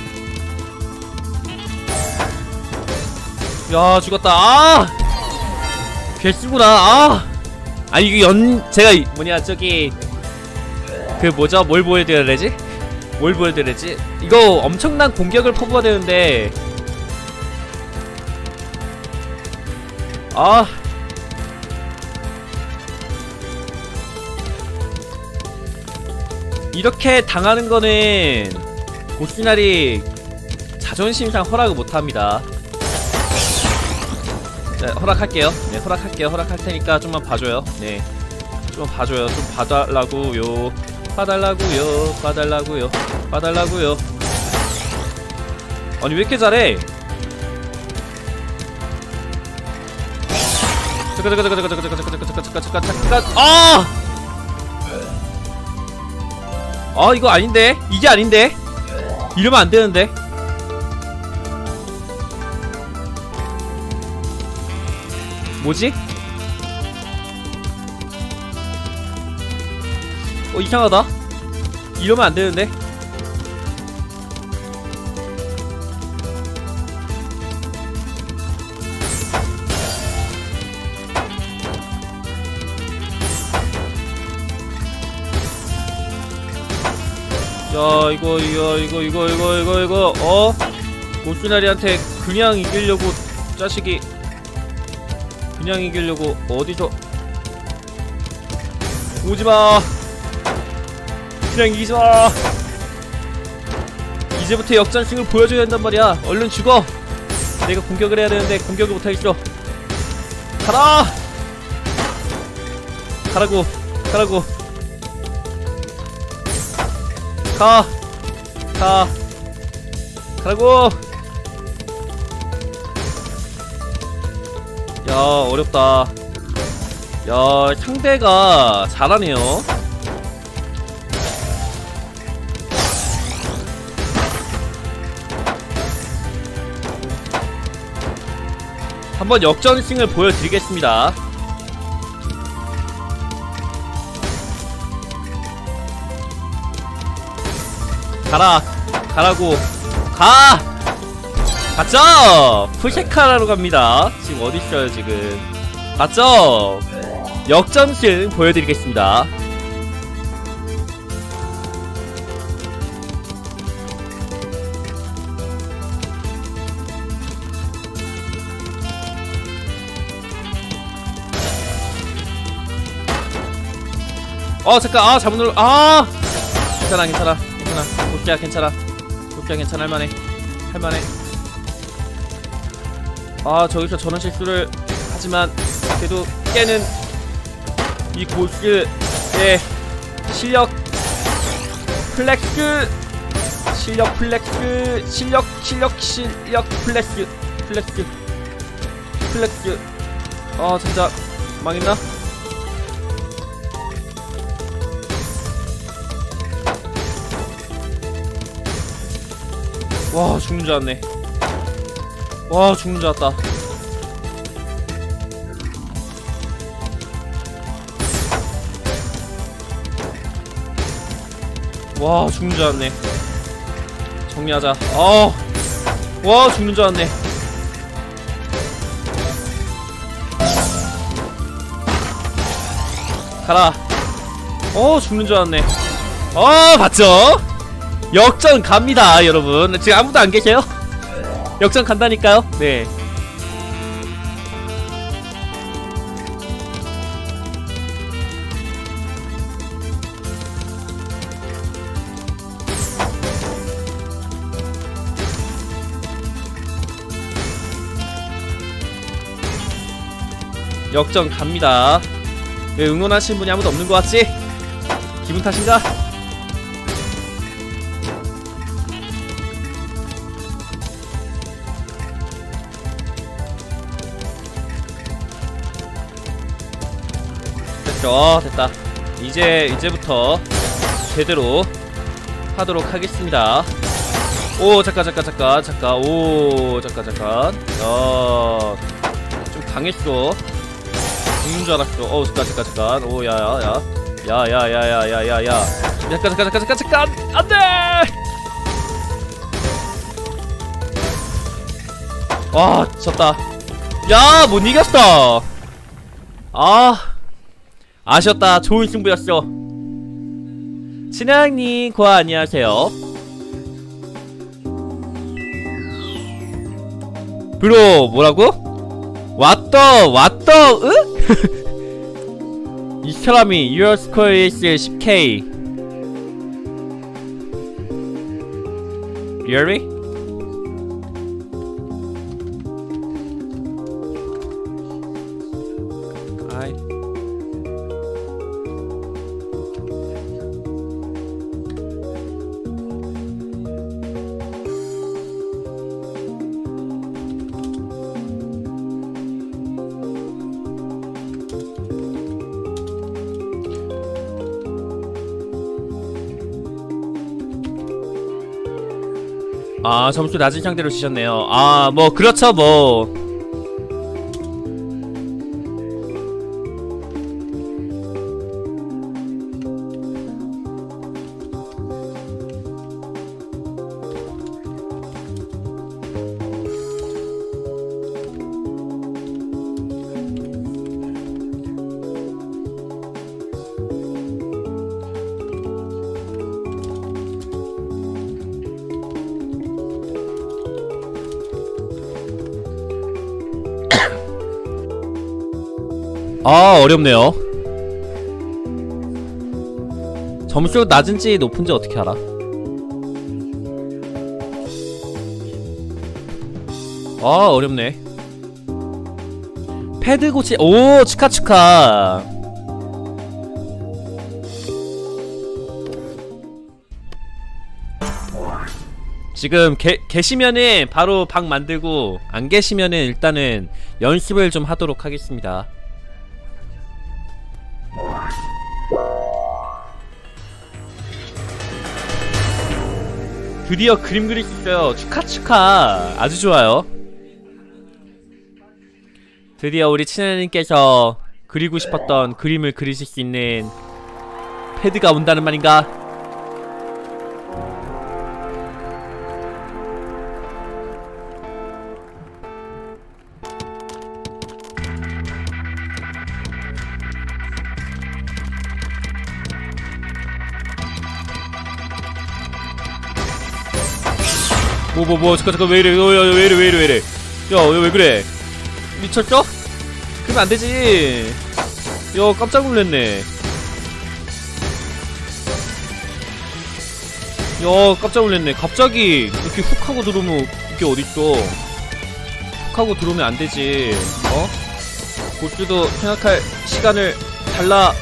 야 죽었다. 아 개쓰구나. 아니 이게 제가 뭐냐 저기 그 뭐죠? 뭘 보여드려야 되지? 뭘 보여드려야 되지? 이거 엄청난 공격을 퍼부어야 되는데 이렇게 당하는 거는 보스날이 자존심상 허락을 못합니다. 네, 허락할게요. 네, 허락할게요. 허락할 테니까 좀만 봐줘요. 네, 좀 봐줘요. 좀 봐달라고요. 봐달라고요. 봐달라고요. 봐달라고요. 아니 왜 이렇게 잘해? 잠깐. 이거 아닌데? 이게 아닌데? 이러면 안 되는데? 뭐지? 이상하다. 이러면 안 되는데. 야, 이거 고스나리한테 그냥 이기려고, 자식이. 그냥 이기려고, 어디서. 오지마! 그냥 이기지마! 이제부터 역전승을 보여줘야 한단 말이야. 얼른 죽어! 내가 공격을 해야 되는데, 공격을 못하겠어. 가라! 가라고, 가라고. 가라고. 야, 어렵다. 야, 상대가 잘하네요. 한번 역전승을 보여드리겠습니다. 가라고. 갔죠? 푸시카라로 갑니다. 지금 어딨어요 지금. 갔죠? 역전승 보여드리겠습니다. 잠깐. 잘못 눌러. 괜찮아. 도끼야 괜찮아. 할만해. 저기서 저런 실수를 하지만 그래도 깨는 이 고스의 실력 플렉스. 진짜 망했나? 와, 죽는 줄 알았네. 와, 죽는 줄 알았다. 와, 죽는 줄 알았네. 정리하자. 와, 죽는 줄 알았네. 가라. 죽는 줄 알았네. 봤죠? 역전 갑니다, 여러분. 지금 아무도 안 계세요? 역전 간다니까요? 네. 역전 갑니다. 왜 응원하시는 분이 아무도 없는 것 같지? 기분 탓인가? 됐다. 이제부터 제대로 하도록 하겠습니다. 잠깐. 좀 강했어. 죽는 줄 알았어. 잠깐. 야야야야야야야. 잠깐. 안돼. 졌다. 야, 못 이겼어. 아셨다. 좋은 승부였어. 친양님 고아 안녕하세요. 브로 뭐라고? 왔더 이 사람이 your score is 10k. Really? 점수 낮은 상태로 주셨네요. 뭐 그렇죠 뭐. 아, 어렵네요. 점수 낮은지 높은지 어떻게 알아? 아, 어렵네. 패드 고치, 오, 축하. 지금 계시면은 바로 방 만들고, 안 계시면은 일단은 연습을 좀 하도록 하겠습니다. 드디어 그림 그릴 수 있어요. 축하. 아주 좋아요. 드디어 우리 친애님께서 그리고 싶었던 그림을 그리실 수 있는 패드가 온다는 말인가? 잠깐 왜 이래 야 왜 그래 미쳤어? 그러면 안되지. 야 깜짝 놀랐네. 야 깜짝 놀랐네. 갑자기 이렇게 훅 하고 들어오면 이게 어딨어. 훅 하고 들어오면 안되지. 어? 보스도 생각할 시간을 달라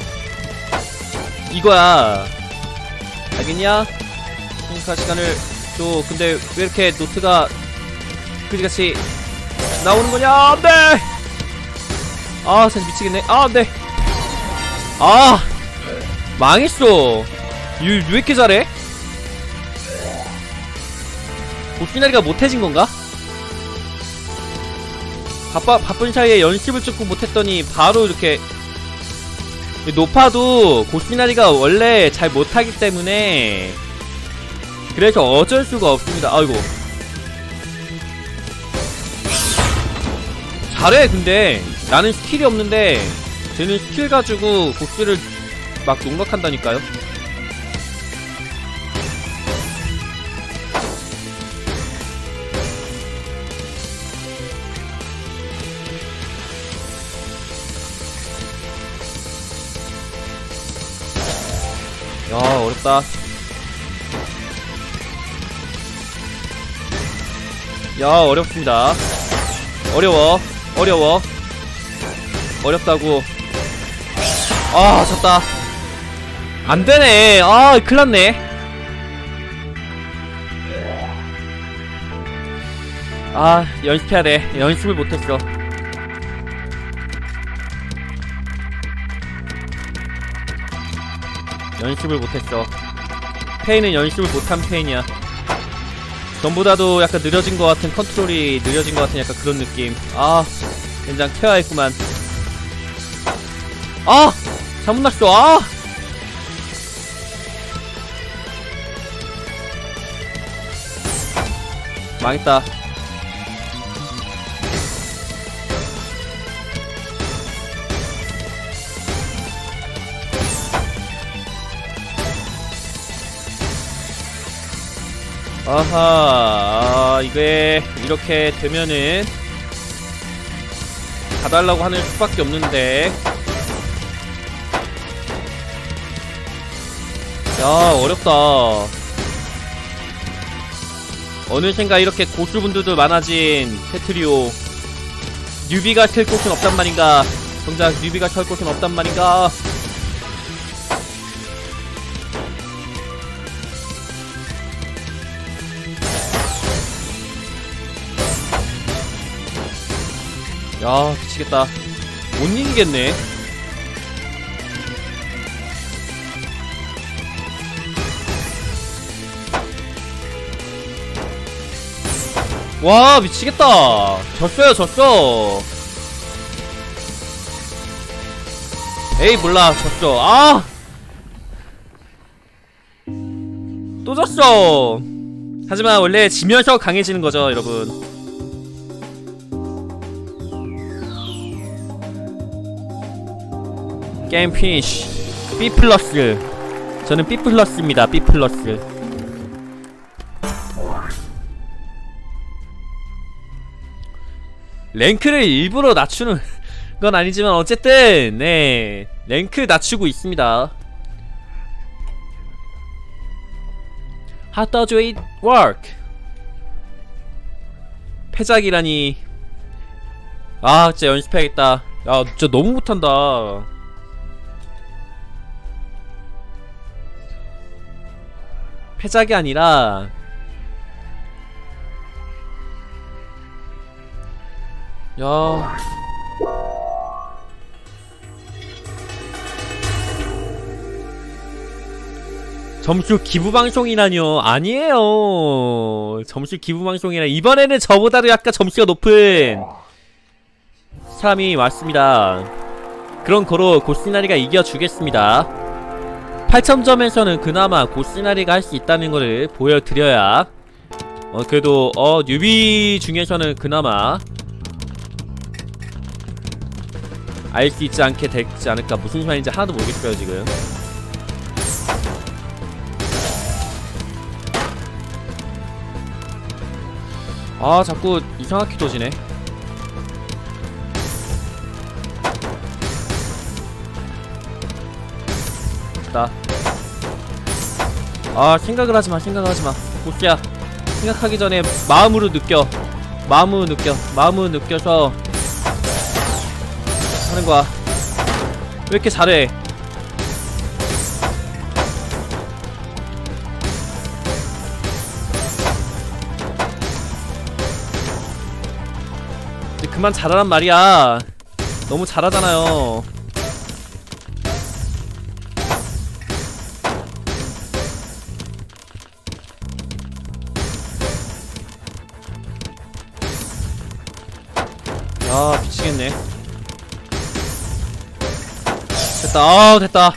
이거야. 알겠냐? 생각할 시간을 줘. 근데 왜 이렇게 노트가 그지같이 나오는거냐. 안돼. 아 진짜 미치겠네. 아 안돼. 아 망했어. 왜 이렇게 잘해? 보스나리가 못해진건가? 바쁜 사이에 연습을 조금 못했더니 바로 이렇게 높아도 고스나리가 원래 잘 못하기 때문에 그래서 어쩔 수가 없습니다. 아이고 잘해. 근데 나는 스킬이 없는데 쟤는 스킬 가지고 보스를 막 농락한다니까요. 야 어렵다. 야 어렵습니다. 어려워 어렵다고. 아 졌다. 안되네. 아 큰일났네. 아 연습해야돼. 연습을 못했어. 페인은 연습을 못한 페인이야. 전보다도 약간 느려진 것 같은, 컨트롤이 느려진 것 같은 약간 그런 느낌. 아 젠장 퇴화했구만. 아 잘못 났어. 아 망했다. 아하. 이게 이렇게 되면은 가달라고 하는 수밖에 없는데. 야 어렵다. 어느샌가 이렇게 고수분들도 많아진 테트리오. 뉴비가 칠 곳은 없단 말인가. 정작 뉴비가 칠 곳은 없단 말인가. 야 미치겠다. 못 이기겠네. 와 미치겠다. 졌어. 에이 몰라. 졌어. 아 또 졌어. 하지만 원래 지면서 강해지는 거죠 여러분. 게임 피니쉬. B+. 저는 B+입니다. B+. 랭크를 일부러 낮추는 건 아니지만 어쨌든 네 랭크 낮추고 있습니다. How does it work? 패작이라니. 아 진짜 연습해야겠다. 야 진짜 너무 못한다. 패작이 아니라 야 점수 기부 방송이라뇨. 아니에요. 점수 기부 방송이라. 이번에는 저보다도 약간 점수가 높은 사람이 왔습니다. 그런 거로 고스나리가 이겨주겠습니다. 8,000점에서는 그나마 고스나리가 할 수 있다는 거를 보여드려야 그래도 뉴비 중에서는 그나마 알 수 있지 않게 되지 않을까. 무슨 말인지 하나도 모르겠어요 지금. 아 자꾸 이상하게 도지네. 됐다. 아 생각을 하지마. 생각을 하지마. 보스야 생각하기 전에 마음으로 느껴. 마음으로 느껴서 하는 거야. 왜 이렇게 잘해? 이제 그만 잘하란 말이야. 너무 잘하잖아요. 야 미치겠네. 됐다. 아 됐다.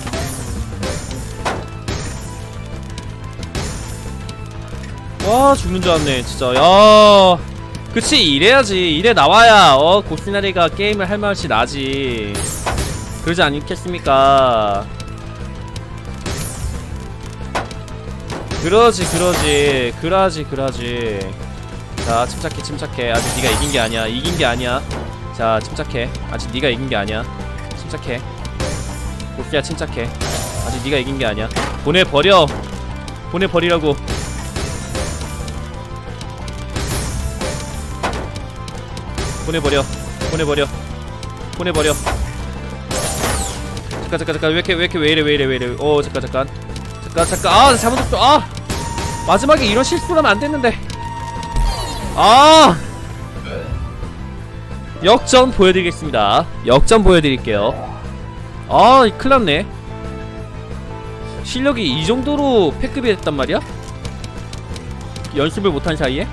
와 죽는 줄 알았네 진짜. 야 그치 이래야지. 이래 나와야 고스나리가 게임을 할 맛이 나지. 그러지 않겠습니까? 그러지. 자 침착해. 아직 네가 이긴게 아니야. 자 침착해. 아직 네가 이긴게 아니야. 침착해. 보스야 침착해. 아직 네가 이긴게 아니야. 보내버리라고. 보내버려. 잠깐 왜 이렇게 왜 이래. 잠깐 아 잘못했어. 아 마지막에 이런 실수를 하면 안 됐는데. 아 역전 보여드리겠습니다. 아 큰일났네. 실력이 이 정도로 패급이 됐단 말이야? 연습을 못한 사이에?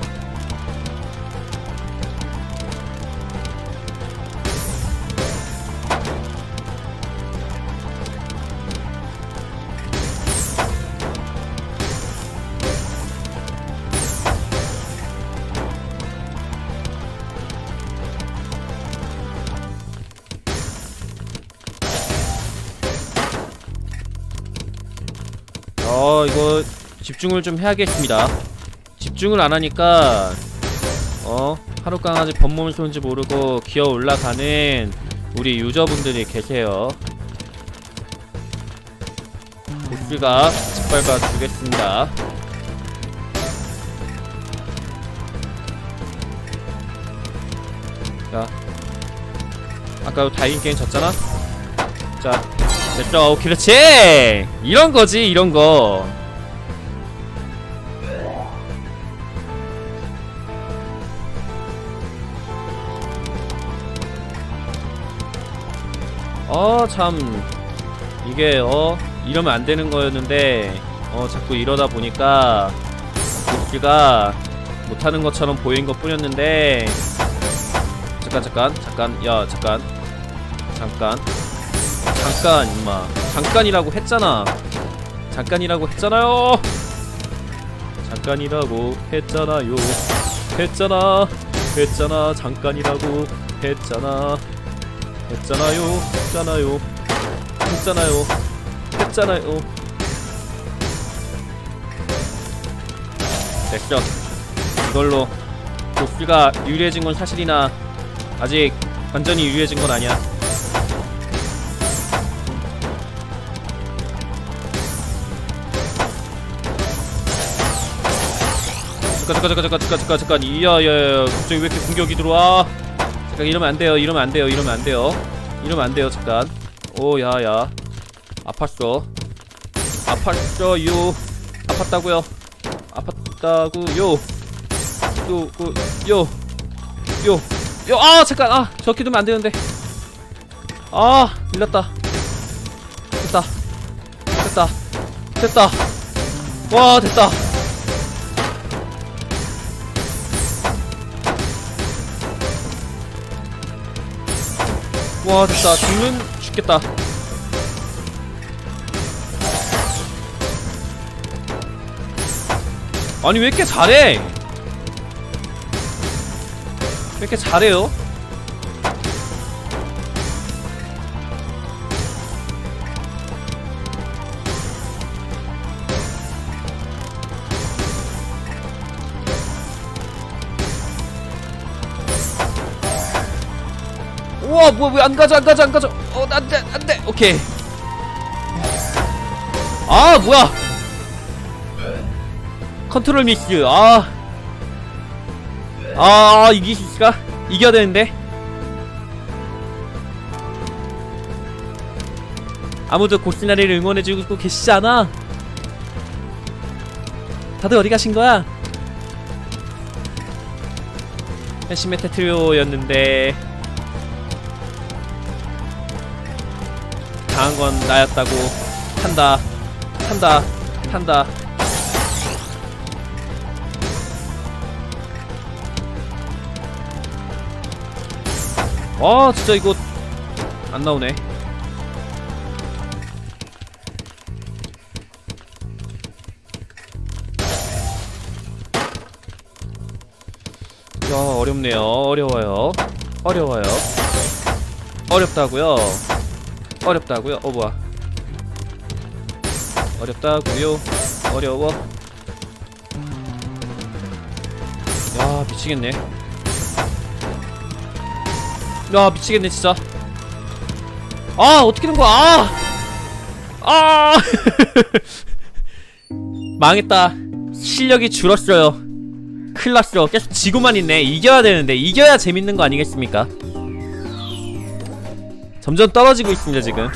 이거 집중을 좀 해야겠습니다. 집중을 안하니까 하룻강아지 번몸을 쏘는지 모르고 기어 올라가는 우리 유저분들이 계세요. 보스가 짓밟아 주겠습니다. 자 아까 다이긴 게임 졌잖아? 자 됐어. 그렇지! 이런거지 이런거. 참 이게 이러면 안되는 거였는데 자꾸 이러다 보니까 보스가 못하는 것처럼 보인 것 뿐이었는데. 잠깐 임마. 잠깐이라고 했잖아요. 잠깐이라고 했잖아요. 됐어. 이걸로 보스가 유리해진 건 사실이나 아직 완전히 유리해진 건 아니야. 잠깐. 이야야야, 갑자기 왜 이렇게 공격이 들어와? 잠깐, 이러면 안 돼요. 이러면 안 돼요. 잠깐. 오, 야야. 아팠어요. 아팠다고요. 아, 잠깐. 저렇게 두면 안 되는데. 밀렸다. 됐다. 와, 됐다. 와, 됐다. 죽겠다. 아니, 왜 이렇게 잘해? 왜 이렇게 잘해요? 우와, 왜 안 가져. 안 돼. 오케이. 뭐야. 컨트롤 미스. 이길 수 있을까? 이겨야 되는데. 아무도 고스나리를 응원해주고 계시지 않아? 다들 어디 가신 거야? 핵심의 테트리오였는데 강한 건 나였다고. 탄다. 진짜 이거 안 나오네. 야, 어렵네요. 어려워요. 어렵다고요. 뭐야. 어렵다고요. 어려워. 야, 미치겠네. 야, 미치겠네 진짜. 어떻게 된 거야? 망했다. 실력이 줄었어요. 큰일났어. 계속 지고만 있네. 이겨야 되는데. 이겨야 재밌는 거 아니겠습니까? 점점 떨어지고 있습니다 지금.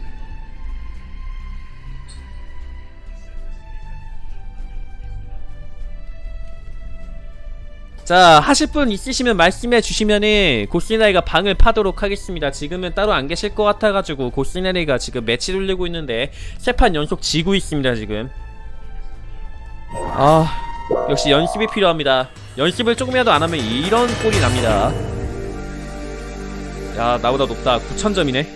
자, 하실분 있으시면 말씀해 주시면은 고스나리가 방을 파도록 하겠습니다. 지금은 따로 안 계실 것 같아가지고 고스나리가 지금 매치 돌리고 있는데 3판 연속 지고 있습니다 지금. 역시 연습이 필요합니다. 연습을 조금이라도 안하면 이런 꼴이 납니다. 야, 나보다 높다. 9,000점이네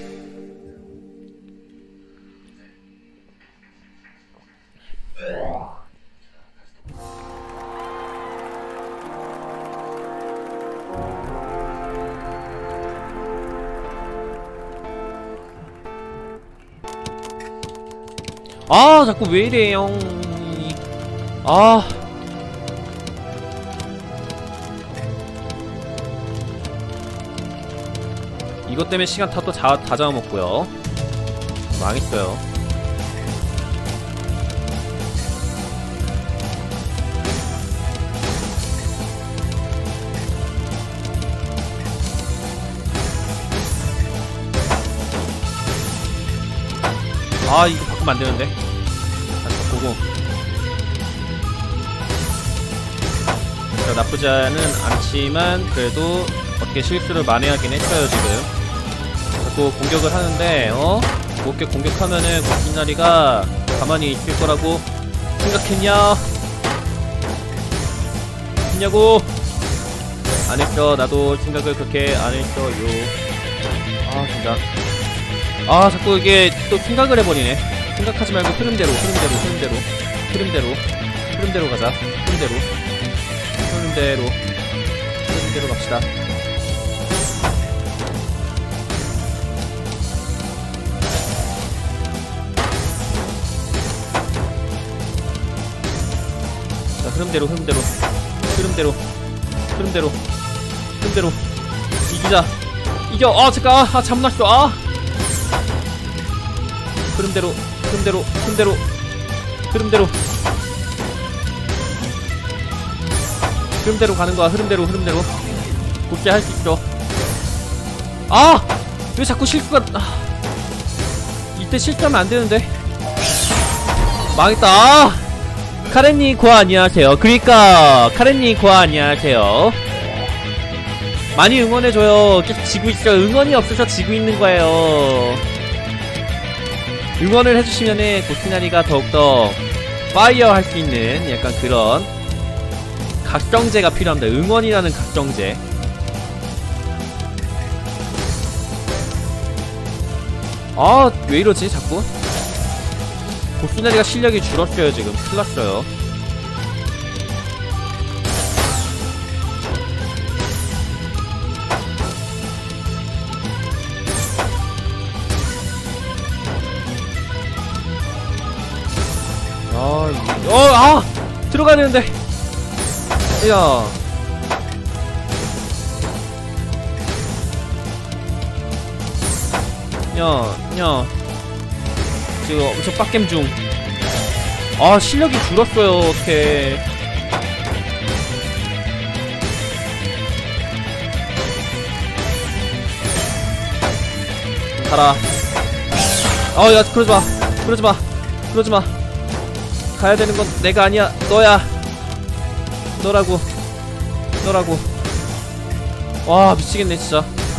자꾸 왜 이래요. 이것 때문에 시간 다 잡아먹고요. 망했어요. 이거 바꾸면 안 되는데. 다시 바꾸고. 자, 나쁘지는 않지만 그래도 어떻게 실수를 만회하긴 했어요 지금. 자꾸 공격을 하는데 곱게 공격하면은 고스나리가 가만히 있을 거라고 생각했냐고. 안 했어. 나도 생각을 그렇게 안 했어요. 진짜. 자꾸 이게 또 생각을 해버리네. 생각하지 말고 흐름대로 가자. 흐름대로 갑시다. 자, 흐름대로 이겨. 아 잠깐. 아 잠났어. 아 흐름대로 흐름대로 흐름대로 흐름대로 흐름대로 가는 거야. 흐름대로 흐름대로 곱게 할 수 있어. 아 왜 자꾸 실수가. 이때 실수하면 안 되는데. 망했다. 아! 카렌님 고아 안녕하세요. 그러니까 카렌님 고아 안녕하세요. 많이 응원해줘요. 계속 지고 있어요. 응원이 없어서 지고 있는 거예요. 응원을 해주시면은 고스나리가 더욱더 파이어 할 수 있는 약간 그런 각성제가 필요합니다. 응원이라는 각성제. 아 왜 이러지 자꾸. 고스나리가 실력이 줄었어요. 지금 큰일났어요. 들어가야 되는데. 야 지금 엄청 빡겜 중. 아 실력이 줄었어요. 어떡해. 가라. 야 그러지마 그러지마 그러지마. 가야 되는 건 내가 아니야. 너야. 너라고. 너라고. 와 미치겠네 진짜.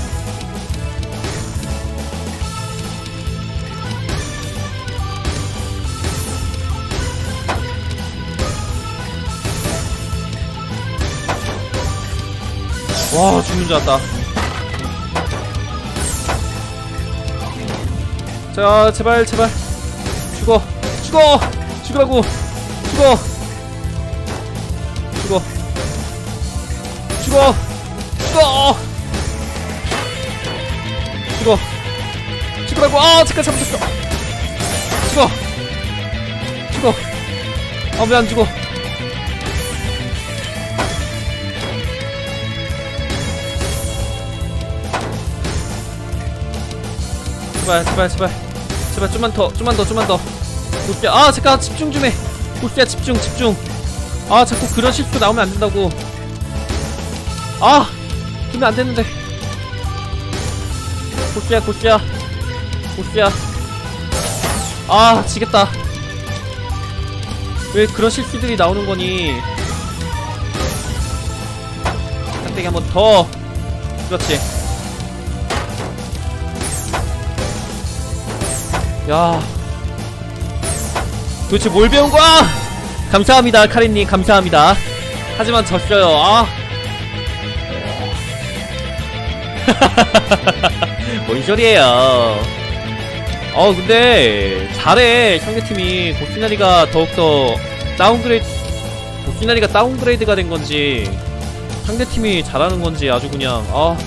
와 죽는 줄 알았다. 자 제발 제발 죽어 죽어 죽으라고. 죽어 죽어 죽어 죽어 죽어 죽으라고. 아 잠깐 잘못했어. 죽어 죽어. 아 왜 안 죽어. 제발 제발 제발 제발 좀만 더 좀만 더 좀만 더. 보스야 아 잠깐 집중 좀 해. 보스야 집중 집중. 아 자꾸 그런 실수 나오면 안 된다고. 아 주면 안 되는데. 보스야 보스야 보스야. 아 지겠다. 왜 그런 실수들이 나오는 거니. 짝대기 한 번 더. 그렇지. 야 도대체 뭘 배운 거야? 감사합니다 카린님 감사합니다. 하지만 졌어요. 아 뭔 소리에요. 근데 잘해 상대팀이. 고스나리가 더욱더 다운그레이드. 고스나리가 다운그레이드가 된 건지 상대팀이 잘하는 건지 아주 그냥.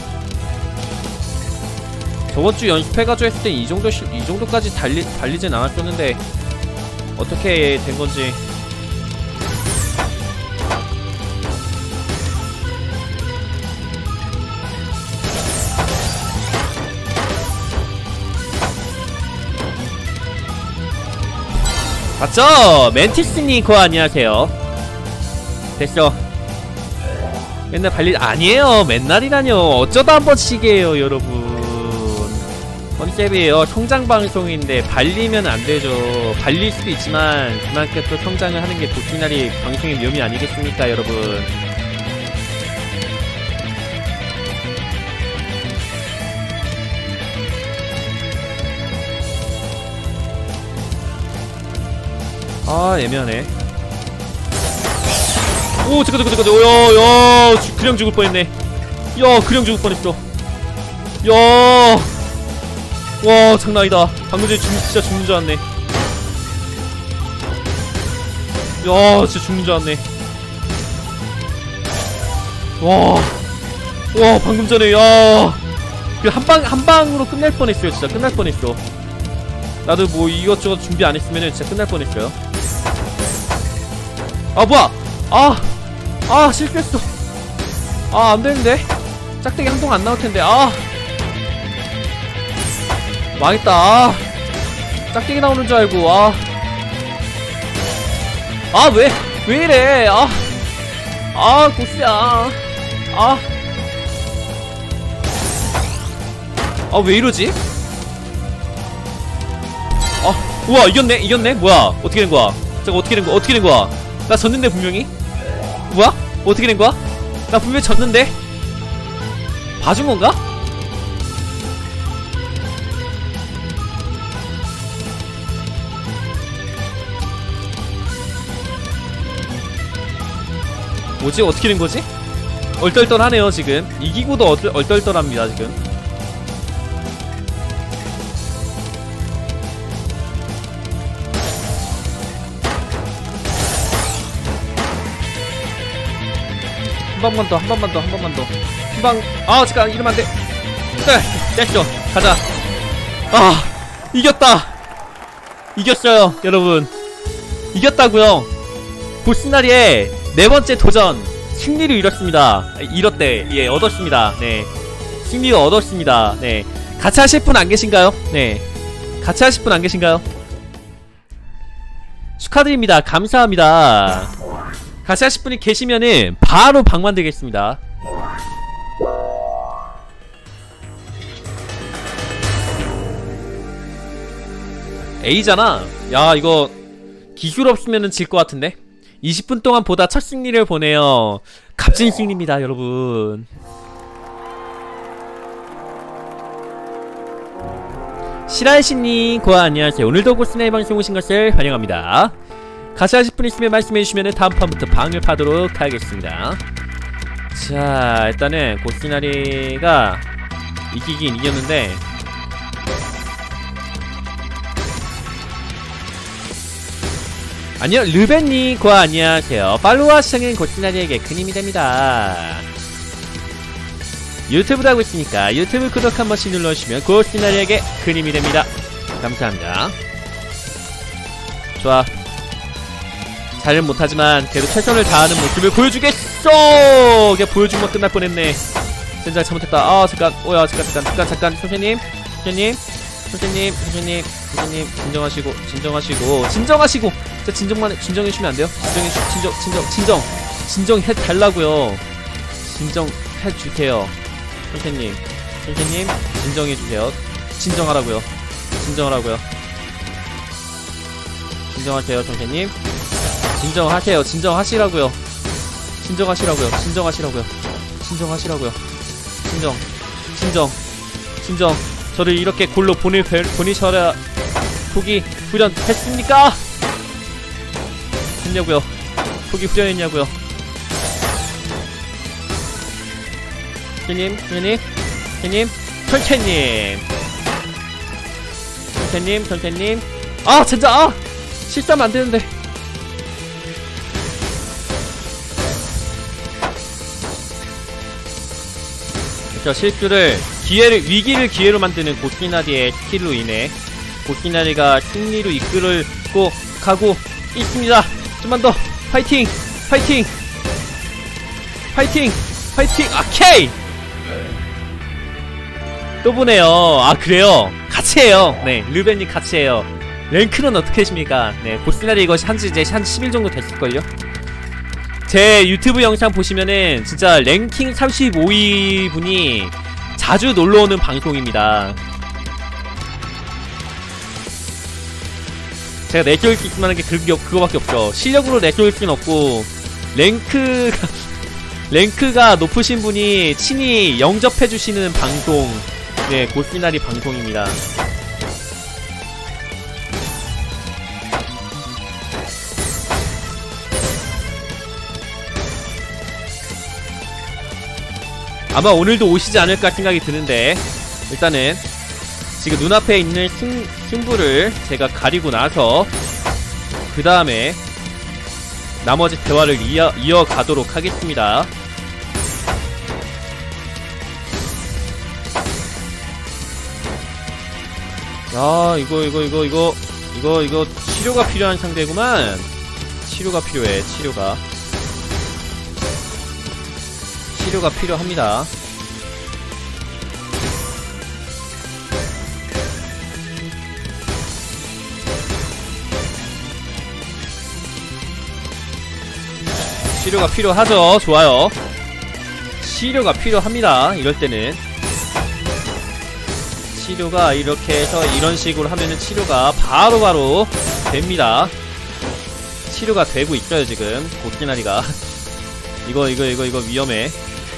저번주 연습해가지고 했을 때 이 정도까지 달리진 않았었는데 어떻게 된 건지. 맞죠? 멘티스님 거 안녕하세요. 됐어. 맨날 아니에요 맨날이라뇨. 어쩌다 한 번씩이에요 여러분. 컨셉이에요. 성장방송인데 발리면 안되죠. 발릴 수도 있지만 그만큼 또 성장을 하는게 고스나리 방송의 묘미 아니겠습니까 여러분. 애매하네. 오 잠깐 야 그냥 죽을 뻔했네. 야 그냥 죽을 뻔했어. 야 와 장난 아니다. 방금 전에 진짜 죽는 줄 알았네. 야 진짜 죽는 줄 알았네. 와 방금 전에 야 한 방으로 끝날 뻔했어요. 진짜 끝날 뻔했어. 나도 뭐 이것저것 준비 안 했으면은 진짜 끝날 뻔했어요. 뭐야. 실수했어. 안 되는데. 짝대기 한동 안 나올 텐데. 망했다. 아, 짝대기 나오는 줄 알고. 아, 아, 왜 이래. 고스야. 왜 이러지? 우와, 이겼네. 뭐야, 어떻게 된 거야? 잠깐, 어떻게 된 거야? 나 졌는데, 분명히? 뭐야? 어떻게 된 거야? 나 분명히 졌는데? 봐준 건가? 뭐지? 어떻게 된 거지? 얼떨떨하네요, 지금. 이기고도 얼떨떨합니다, 지금. 한 번만 더. 잠깐, 이러면 안 돼. 됐어. 가자. 이겼다. 이겼어요, 여러분. 이겼다고요. 보스나리의 4번째 도전 승리를 이뤘대. 얻었습니다. 네, 승리를 얻었습니다. 네, 같이 하실 분 안 계신가요? 네, 같이 하실 분 안 계신가요? 축하드립니다. 감사합니다. 같이 하실 분이 계시면은 바로 방 만들겠습니다. A잖아. 야, 이거 기술 없으면은 질 것 같은데. 20분 동안 보다 첫 승리를 보내요. 값진 승리입니다, 여러분. 시라이씨님, 고아 안녕하세요. 오늘도 고스나이 방송 오신 것을 환영합니다. 같이 하실 분 있으면 말씀해주시면 다음 판부터 방을 파도록 하겠습니다. 자, 일단은 고스나리가 이기긴 이겼는데, 안녕, 르벤님, 고아 안녕하세요. 팔로우와 시청은 고스나리에게 큰 힘이 됩니다. 유튜브도 하고 있으니까 유튜브 구독 한 번씩 눌러주시면 고스나리에게 큰 힘이 됩니다. 감사합니다. 좋아. 잘은 못하지만 그래도 최선을 다하는 모습을 보여주겠어! 그냥 보여주면 끝날 뻔했네. 진짜 잘못했다. 잠깐. 잠깐. 선생님. 진정하시고. 진짜 진정해주시면 안 돼요? 진정해달라고요. 진정해주세요. 선생님, 진정해주세요. 진정하라고요. 진정하세요, 선생님. 진정하시라고요. 진정. 저를 이렇게 골로 보내셔야 포기 후련했습니까? 포기 후련했냐고요. 선생님. 진짜, 실수하면 안 되는데. 그쵸, 위기를 기회로 만드는 고스나리의 스킬로 인해 고스나리가 승리로 이끌고 가고 있습니다. 좀만 더 파이팅! 오케이! 또 보네요. 그래요? 같이 해요. 네, 르벤님 같이 해요. 랭크는 어떻게 하십니까? 네, 고스나리 이거 한지 이제 한 10일 정도 됐을걸요? 제 유튜브 영상 보시면은 진짜 랭킹 35위 분이 자주 놀러오는 방송입니다. 제가 내쫓을 수 있을 만한 게 그거밖에 없죠. 실력으로 내쫓을 수는 없고, 랭크가 높으신 분이 친히 영접해주시는 방송, 네, 고스나리 방송입니다. 아마 오늘도 오시지 않을까 생각이 드는데, 일단은 지금 눈앞에 있는 승부를 제가 가리고 나서 그 다음에 나머지 대화를 이어가도록 하겠습니다. 야, 이거 치료가 필요한 상대구만. 치료가 필요합니다. 치료가 필요하죠. 좋아요. 치료가 필요합니다. 이럴 때는 치료가 이렇게 해서 이런 식으로 하면은 치료가 바로바로 됩니다. 치료가 되고 있어요 지금 고키나리가. 이거 위험해.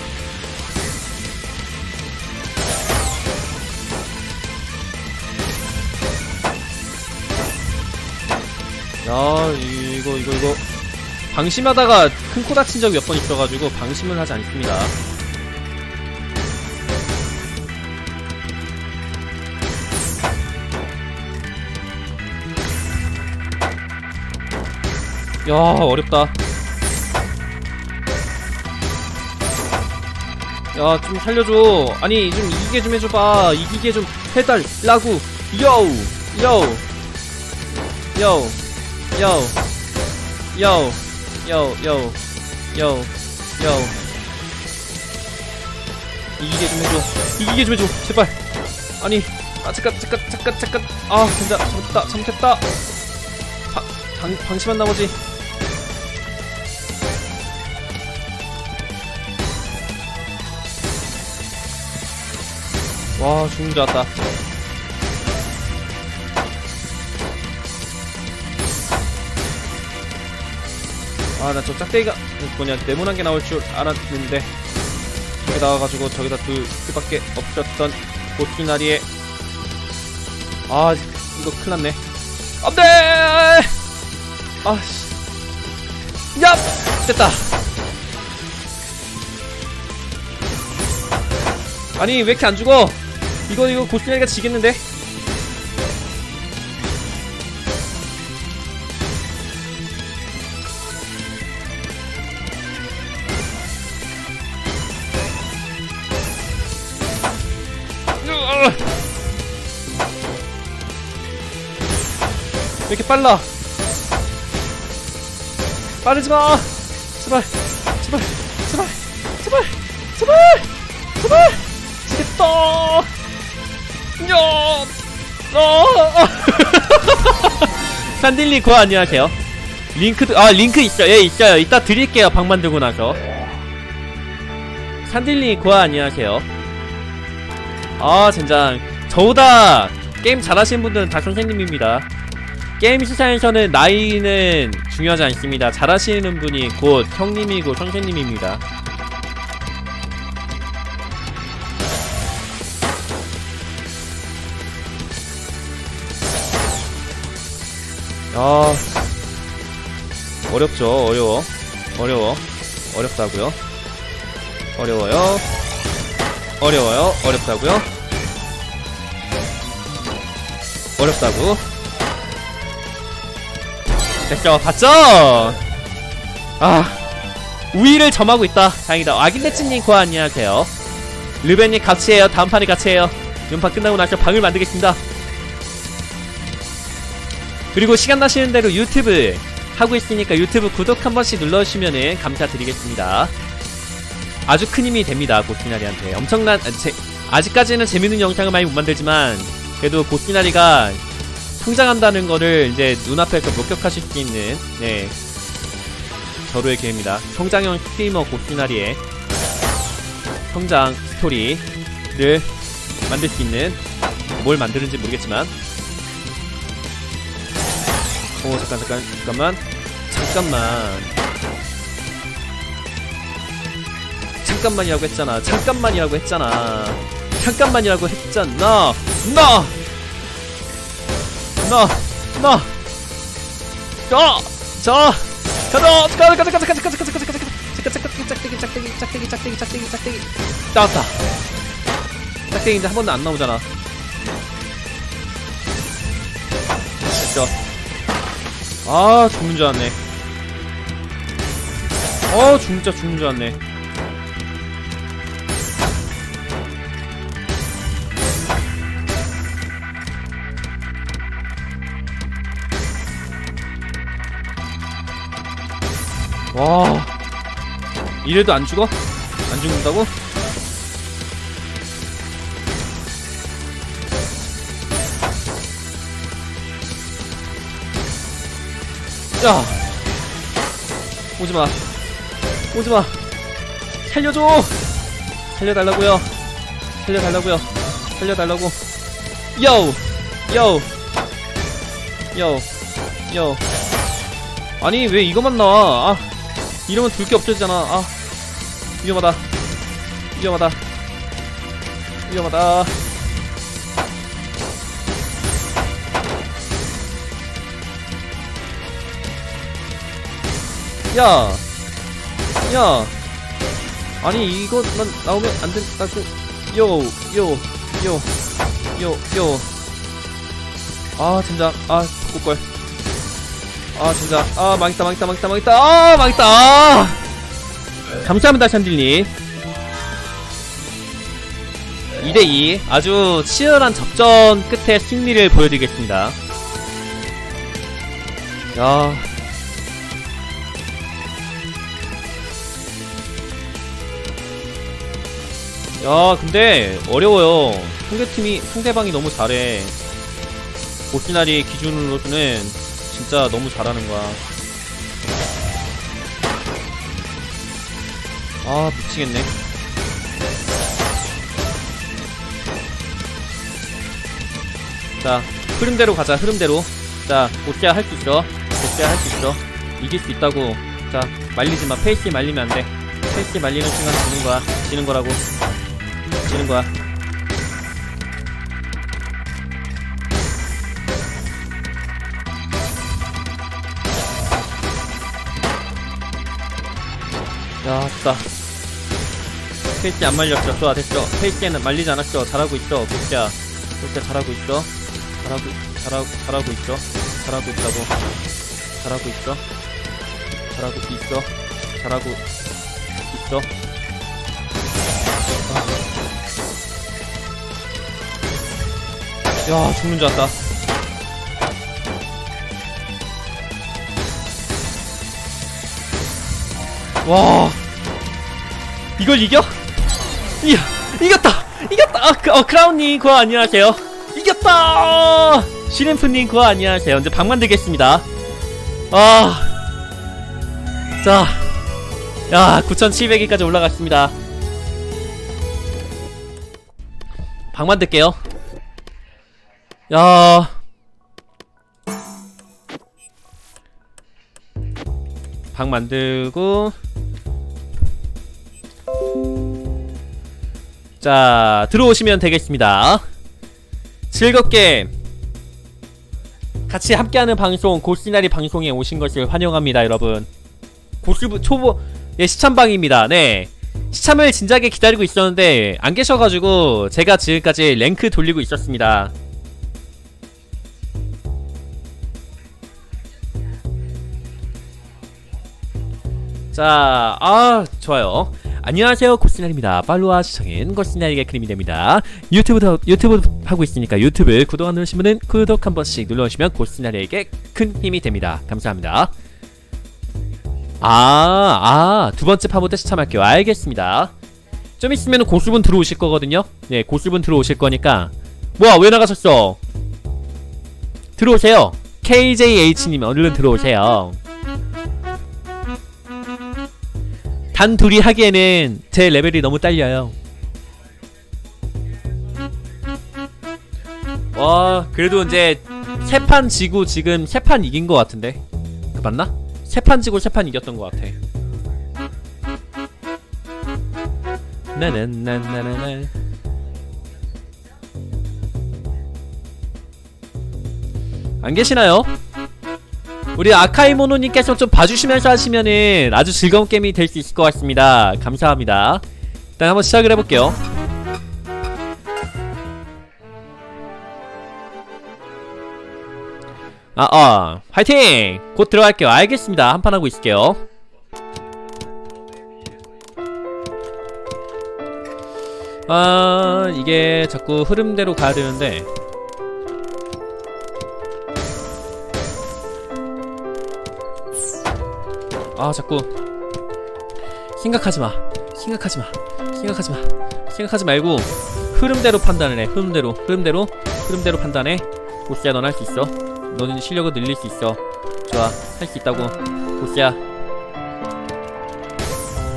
야 이거 방심하다가 큰 코 다친 적이 몇 번 있어가지고 방심을 하지 않습니다. 야 어렵다. 야 좀 살려줘. 아니 좀 이기게 좀 해줘봐. 이기게 좀 해달라고. 요요 이기게 좀 해줘. 이기게 좀 해줘 제발. 아니 잠깐 아 진짜 잘못했다. 방심한 나머지. 와 죽는 줄 알았다. 아 나 저 짝대기가 뭐냐 네모난 게 나올 줄 알았는데 저기 나와가지고 저기다 둘 수밖에 없었던 고키나리에. 아 이거 큰일났네. 안돼. 아씨 야 됐다. 아니 왜 이렇게 안 죽어. 이거 고키나리가 지겠는데. 왜 이렇게 빨라. 빠르지마. 제발 지겠다. 야 산딜리 고아 안녕하세요. 링크 있어요. 예 있어요. 이따 드릴게요. 방 만들고 나서. 산딜리 고아 안녕하세요. 아 젠장. 저보다 게임 잘하시는 분들은 다 선생님입니다. 게임 시사에서는 나이는 중요하지 않습니다. 잘하시는 분이 곧 형님이고 선생님입니다. 아 어렵죠. 어렵다고요. 어렵다고요. 어렵다고. 됐죠. 봤죠? 아 우위를 점하고 있다. 다행이다. 아길레츠님 고아 안녕하세요. 르벤님 같이 해요. 다음 판에 같이 해요. 이번 끝나고 나서 방을 만들겠습니다. 그리고 시간 나시는 대로 유튜브 하고 있으니까 유튜브 구독 한 번씩 눌러주시면은 감사드리겠습니다. 아주 큰 힘이 됩니다. 고키나리한테 엄청난 아직까지는 재밌는 영상을 많이 못 만들지만 그래도 고키나리가 성장한다는 거를 이제 눈앞에서 목격하실 수 있는 절호의 기회입니다. 성장형 스트리머 고키나리의 성장 스토리를 만들 수 있는, 뭘 만드는지 모르겠지만. 오 잠깐만 잠깐만이라고 했잖아. 잠깐만이라고 했잖아. 짝대기 나왔다. 짝대기인데 한 번도 안 나오잖아. 됐죠. 아 죽는 줄 알았네. 진짜 죽는 줄 알았네. 와 이래도 안 죽어? 안 죽는다고? 야 오지마. 오지마. 살려줘. 살려달라고요. 살려달라고요. 살려달라고. 요! 요! 요! 요! 아니 왜 이거만 나와. 아 이러면 둘 게 없어지잖아. 아 위험하다. 위험하다. 위험하다. 야! 야! 아니 이것만 나오면 안 된다고. 요! 요! 요! 요! 요! 아 진짜. 아 바꿀걸. 아 진짜. 아 망했다 망했다 망했다 망했다. 아 망했다. 아! 감사합니다 샨딜님. 2대2 아주 치열한 접전 끝에 승리를 보여드리겠습니다. 야. 야 근데 어려워요. 상대방이 너무 잘해. 보스나리 기준으로는 진짜 너무 잘하는 거야. 아 미치겠네. 자 흐름대로 가자. 흐름대로. 자 보스야 할 수 있어. 보스야 할 수 있어. 이길 수 있다고. 자 말리지마. 페이스에 말리면 안돼. 페이스에 말리는 순간 지는 거야. 지는 거라고. 지는 거야. 야 됐다. 페이스에 안 말렸어. 좋아 됐어. 페이스에는 말리지 않았어. 잘하고 있어. 보스야 보스야 잘하고 있어. 잘하고 있어. 잘하고 있다고. 잘하고 있어. 잘하고 있어. 잘하고 있어. 야 죽는 줄 알았다. 와 이걸 이겨? 이야 이겼다. 이겼다. 크라운님 그거 안녕하세요. 이겼다. 시림프님 그거 안녕하세요. 이제 방 만들겠습니다. 자 야 9700위까지 올라갔습니다. 방 만들게요. 야 방 만들고 자 들어오시면 되겠습니다. 즐겁게 같이 함께하는 방송 고스나리 방송에 오신 것을 환영합니다. 여러분 고스부 초보 예 시참방입니다. 네 시참을 진작에 기다리고 있었는데 안 계셔가지고 제가 지금까지 랭크 돌리고 있었습니다. 자, 좋아요. 안녕하세요, 고스나리입니다. 팔로우와 시청인 고스나리의 그림이 됩니다. 유튜브 하고 있으니까 유튜브 구독 안 누르신 분은 구독 한 번씩 눌러주시면 고스나리에게 큰 힘이 됩니다. 감사합니다. 두 번째 파보다 시참할게요. 알겠습니다. 좀 있으면 고수분 들어오실 거거든요. 네, 고수분 들어오실 거니까. 뭐야, 왜 나가셨어? 들어오세요. KJH님, 얼른 들어오세요. 단 둘이 하기에는 제 레벨이 너무 딸려요. 와 그래도 이제 3판 지고 지금 3판 이긴 것 같은데 그 맞나? 3판 지고 3판 이겼던 것 같아. 나나나나나 안 계시나요? 우리 아카이모노님께서 좀 봐주시면서 하시면은 아주 즐거운 게임이 될 수 있을 것 같습니다. 감사합니다. 일단 한번 시작을 해볼게요. 화이팅! 곧 들어갈게요. 알겠습니다. 한판 하고 있을게요. 이게 자꾸 흐름대로 가야 되는데 자꾸 생각하지마 생각하지 말고 흐름대로 판단을 해. 흐름대로 판단해. 보스야 넌 할 수 있어. 너는 실력을 늘릴 수 있어. 좋아 할 수 있다고. 보스야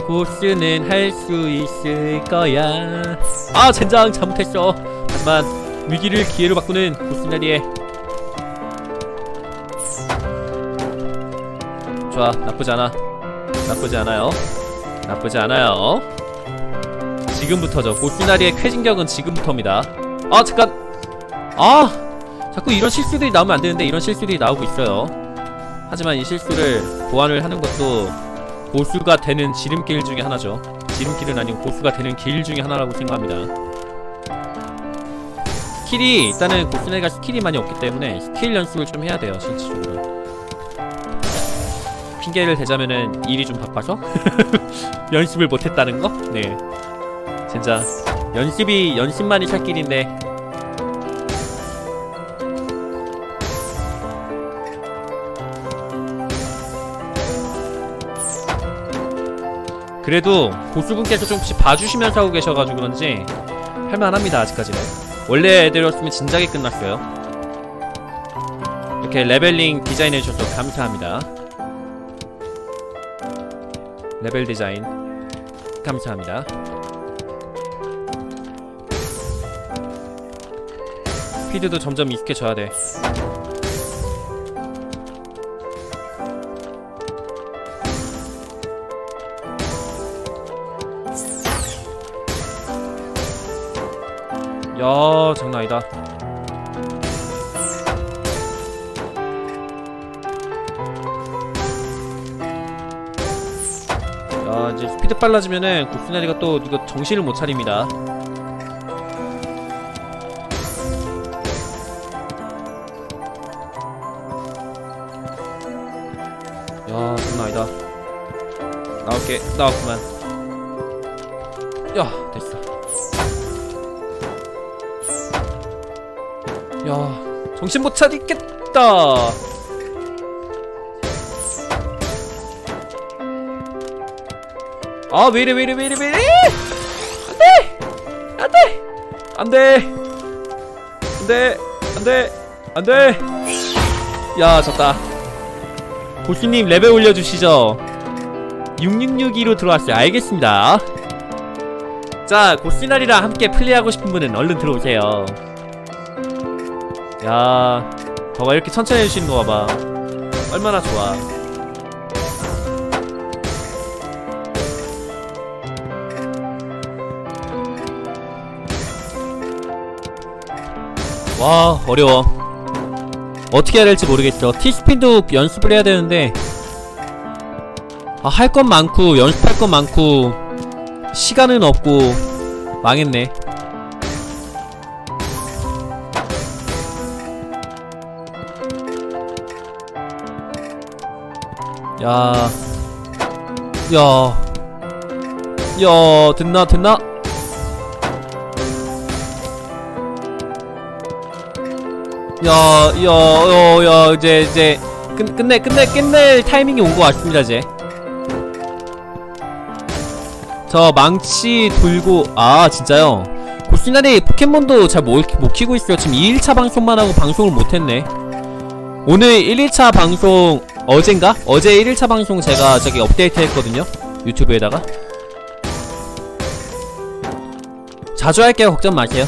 고스는 할 수 있을 거야. 아 젠장 잘못했어. 하지만 위기를 기회로 바꾸는 고스나리에. 좋아, 나쁘지 않아. 나쁘지 않아요. 나쁘지 않아요. 지금부터죠. 고스나리의 쾌진격은 지금부터입니다. 아 잠깐. 아 자꾸 이런 실수들이 나오면 안되는데 이런 실수들이 나오고 있어요. 하지만 이 실수를 보완을 하는 것도 고수가 되는 지름길 중에 하나죠. 지름길은 아니고 고수가 되는 길 중에 하나라고 생각합니다. 스킬이 일단은 고스나리가 스킬이 많이 없기 때문에 스킬 연습을 좀 해야 돼요. 실질적으로 핑계를 대자면은 일이 좀 바빠서 연습을 못했다는 거? 네 진짜 연습만이 살 길인데. 그래도 고수분께서 조금씩 봐주시면서 하고 계셔가지고 그런지 할만합니다. 아직까지는. 원래 애들이었으면 진작에 끝났어요. 이렇게 레벨링 디자인해주셔서 감사합니다. 레벨 디자인 감사합니다. 스피드도 점점 익숙해져야 돼. 야 장난 아니다. 야 이제 스피드 빨라지면은 고스나리가 또 이거 정신을 못 차립니다. 야 장난 아니다. 나올게. 나왔구만. 야 됐어. 야 정신 못 차리겠다. 아 왜이래 왜이래 왜이래 왜이래. 안돼 안돼 안돼 안돼 안돼 안돼. 야 졌다. 고수님 레벨 올려주시죠. 6662로 들어왔어요. 알겠습니다. 자 고스나리랑 함께 플레이하고 싶은 분은 얼른 들어오세요. 야 봐봐 이렇게 천천히 해주시는 거 봐봐. 얼마나 좋아. 와 어려워. 어떻게 해야 될지 모르겠어. T스핀도 연습을 해야 되는데 아, 할 건 많고 연습할 건 많고 시간은 없고 망했네. 야, 됐나, 됐나? 이제, 끝낼 타이밍이 온 것 같습니다, 이제. 저 망치 돌고, 아, 진짜요? 고스나리 포켓몬도 잘 못 키고 있어요. 지금 2일차 방송만 하고 방송을 못했네. 오늘 1일차 방송, 어젠가? 어제 1일차 방송 제가 저기 업데이트 했거든요? 유튜브에다가. 자주 할게요. 걱정 마세요.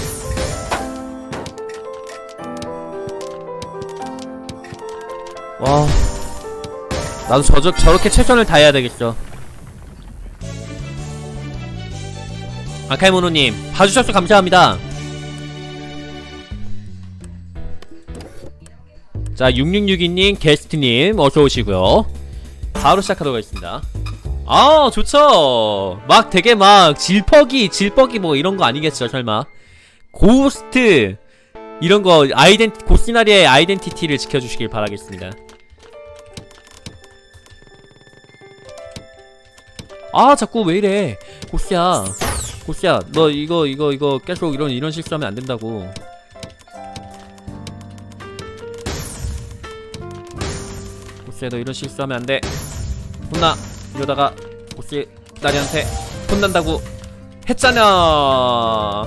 와, 나도 저렇게 최선을 다해야 되겠어. 아카이모노님 봐주셔서 감사합니다. 자 6662님 게스트님 어서오시고요. 바로 시작하도록 하겠습니다. 아 좋죠. 막 되게 막 질퍽이 뭐 이런거 아니겠죠 설마. 고스트 이런거 고스나리의 아이덴티티를 지켜주시길 바라겠습니다. 아 자꾸 왜이래 고스야. 고스야 너 이거 계속 이런 실수하면 안된다고. 고스야 너 이런 실수하면 안돼. 혼나. 이러다가 고스나리한테 혼난다고 했잖아.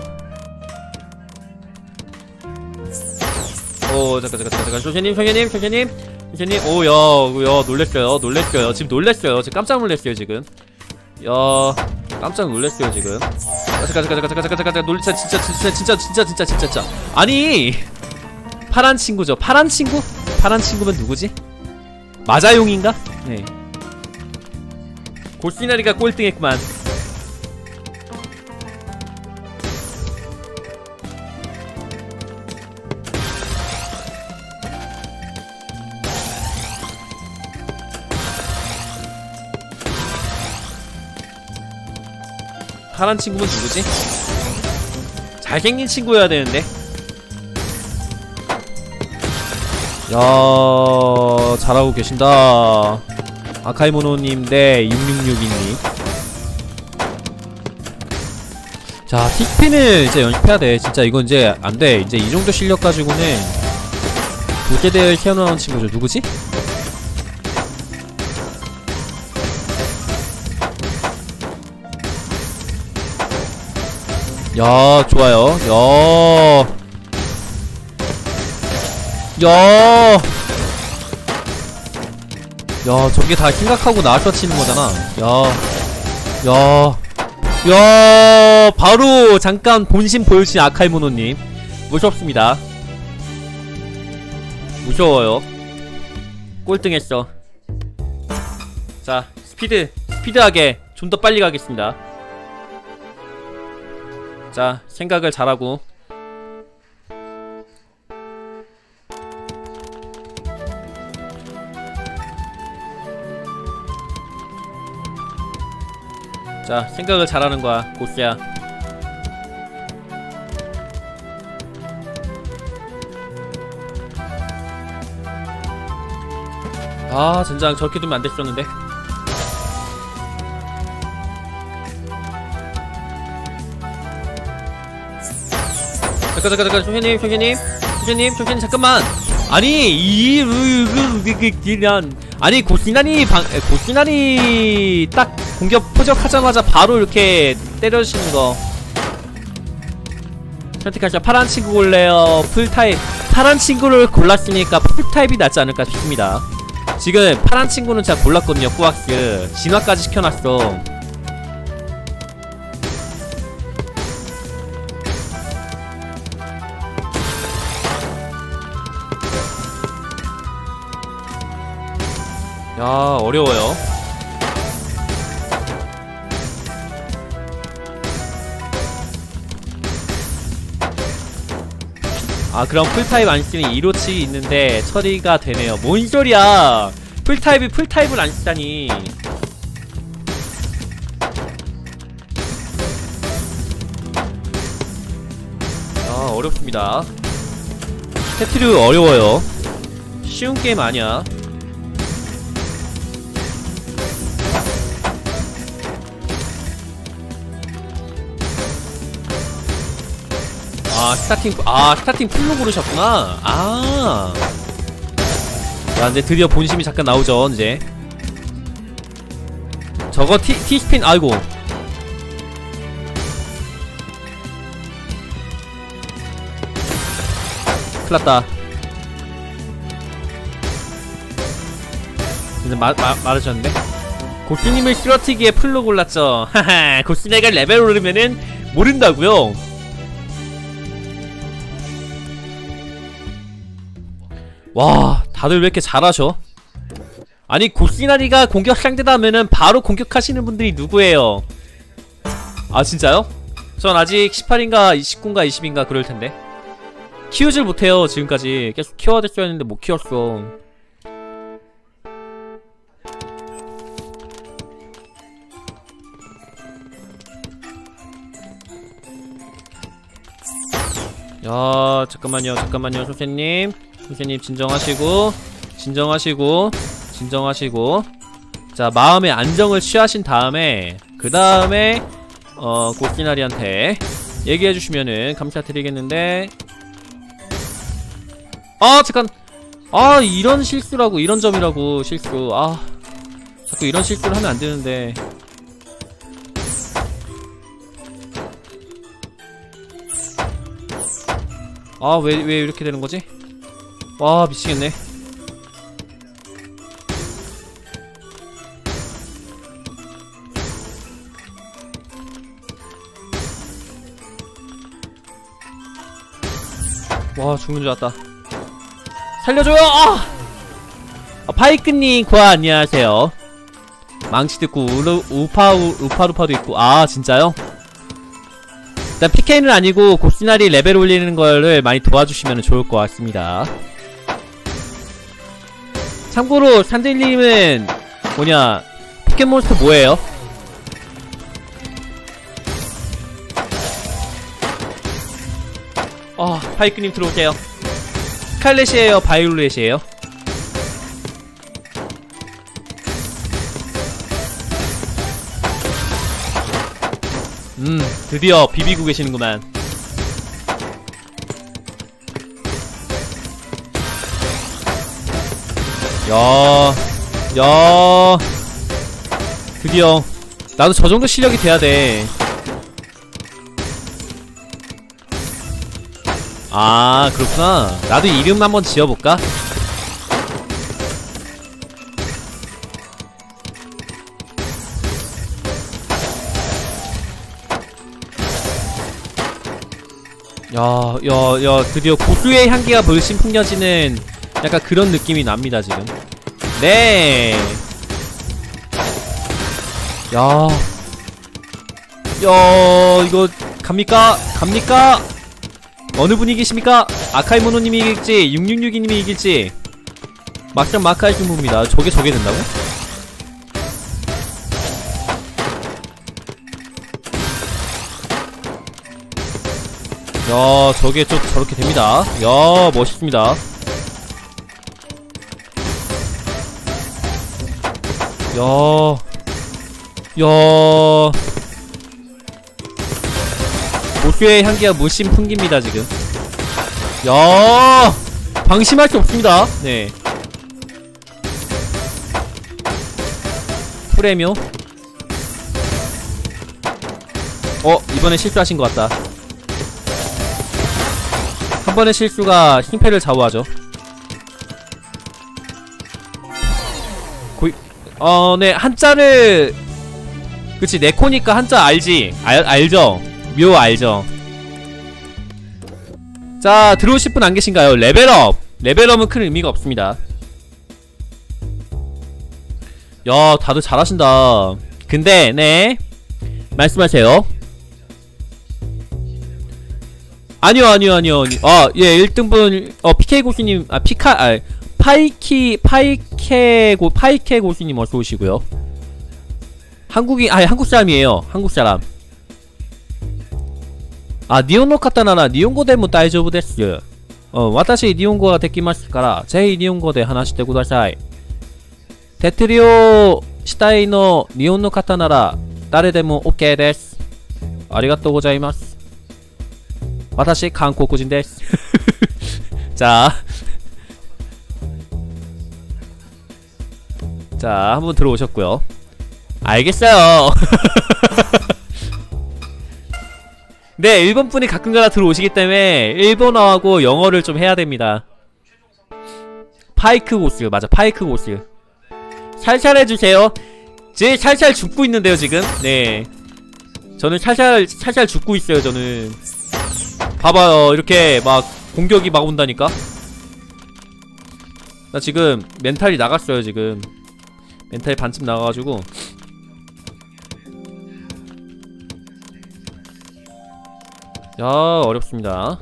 오 잠깐 선생님 오야 놀랬어요. 지금 놀랬어요. 지금 깜짝 놀랐어요 지금. 야, 깜짝 놀랐어요 지금. 가자. 놀리자 진짜. 아니, 파란 친구죠. 파란 친구? 파란 친구면 누구지? 마자용인가? 네. 골시나리가 꼴등했구만. 파란 친구는 누구지? 잘생긴 친구여야 되는데. 야, 잘하고 계신다. 아카이모노님 대 6662님. 자, 틱핀을 이제 연습해야 돼. 진짜 이건 이제 안 돼. 이제 이 정도 실력 가지고는 도제대회 튀어나온 친구죠. 누구지? 야, 좋아요. 야, 저게 다 생각하고 나와서 치는 거잖아. 야, 바로 잠깐 본심 보여주신 아카이모노님. 무섭습니다. 무서워요. 꼴등했어. 자, 스피드하게 좀 더 빨리 가겠습니다. 자, 생각을 잘하고. 자, 생각을 잘하는 거야, 고스야. 아, 젠장 저렇게 두면 안 됐었는데. 잠깐, 선생님, 잠깐만. 아니, 아니, 고시나리 딱 공격 포격하자마자 바로 이렇게 때려주시는 거. 선택하자. 파란 친구 골래요? 풀타입? 파란 친구를 골랐으니까 풀타입이 낫지 않을까 싶습니다. 지금 파란 친구는 제가 골랐거든요. 꾸악스 진화까지 시켜놨어. 야, 어려워요. 아, 그럼 풀타입 안 쓰니 이로치 있는데 처리가 되네요. 뭔 소리야! 풀타입을 안 쓰다니. 아, 어렵습니다. 테트류 어려워요. 쉬운 게임 아니야. 스타팅 풀로 고르셨구나. 야, 이제 드디어 본심이 잠깐 나오죠, 이제. 저거 T스핀, 아이고. 큰일났다. 이제 말하셨는데? 고스님을 쓰러뜨기에 풀로 골랐죠. 하하, 고스네가 레벨 오르면은 모른다고요. 와, 다들 왜 이렇게 잘하셔? 아니, 고시나리가 공격 상대다 하면은 바로 공격하시는 분들이 누구예요? 아, 진짜요? 전 아직 18인가 19인가 20인가 그럴텐데. 키우질 못해요. 지금까지 계속 키워야 됐어야 했는데 못 키웠어. 야, 잠깐만요, 선생님 진정하시고 자, 마음의 안정을 취하신 다음에 그 다음에 고시나리한테 얘기해주시면은 감사드리겠는데. 잠깐. 이런 실수라고, 이런 점이라고. 실수. 자꾸 이런 실수를 하면 안되는데. 왜 이렇게 되는거지? 와, 미치겠네. 와 죽는 줄 알았다. 살려줘요! 파이크님 구아 안녕하세요. 망치도 있고 우파루파도 있고. 아 진짜요? 일단 PK는 아니고 고스나리 레벨 올리는 거를 많이 도와주시면 좋을 것 같습니다. 참고로 산들님은 뭐냐 포켓몬스터 뭐예요? 파이크님 들어오세요. 스칼렛이에요? 바이올렛이에요? 드디어 비비고 계시는구만. 야 드디어 나도 저 정도 실력이 돼야 돼. 아 그렇구나. 나도 이름 한번 지어볼까? 야 드디어 고수의 향기가 물씬 풍겨지는 약간 그런 느낌이 납니다 지금. 네. 야 이거 갑니까? 어느 분이 계십니까? 아카이모노님이 이길지 6662님이 이길지 막상 마카의 승부입니다. 저게 된다고? 야 저게 저렇게 됩니다. 야 멋있습니다. 야 고수의 향기가 물씬 풍깁니다 지금. 야 방심할 수 없습니다. 네. 프레미오. 이번에 실수하신 것 같다. 한 번의 실수가 승패를 좌우하죠. 네 한자를 그치 네코니까 한자 알지? 알죠? 묘 알죠? 자 들어오실 분 안 계신가요? 레벨업! 레벨업은 큰 의미가 없습니다. 야 다들 잘하신다. 근데 네 말씀하세요. 아니요. 예 1등분 PK 고수님 파이케 고수님 어서 오시고요. 한국 사람이에요. 한국 사람. 니혼노 카타나라 니혼고 데모 다이조부 데스. 와타시 니혼고가 데키마스からぜひ日本語で話してください。手取りをしたいの日本の方なら誰でも OK です。ありがとうございます。私韓国人です。자 한번 들어오셨고요. 알겠어요. 네 일본분이 가끔가다 들어오시기 때문에 일본어하고 영어를 좀 해야됩니다. 파이크 고스 맞아. 파이크 고스 살살 해주세요. 제 살살 죽고 있는데요 지금. 네 저는 살살 죽고 있어요. 저는 봐봐요. 이렇게 막 공격이 막 온다니까. 나 지금 멘탈이 나갔어요. 지금 멘탈이 반쯤 나가가지고. 야 어렵습니다.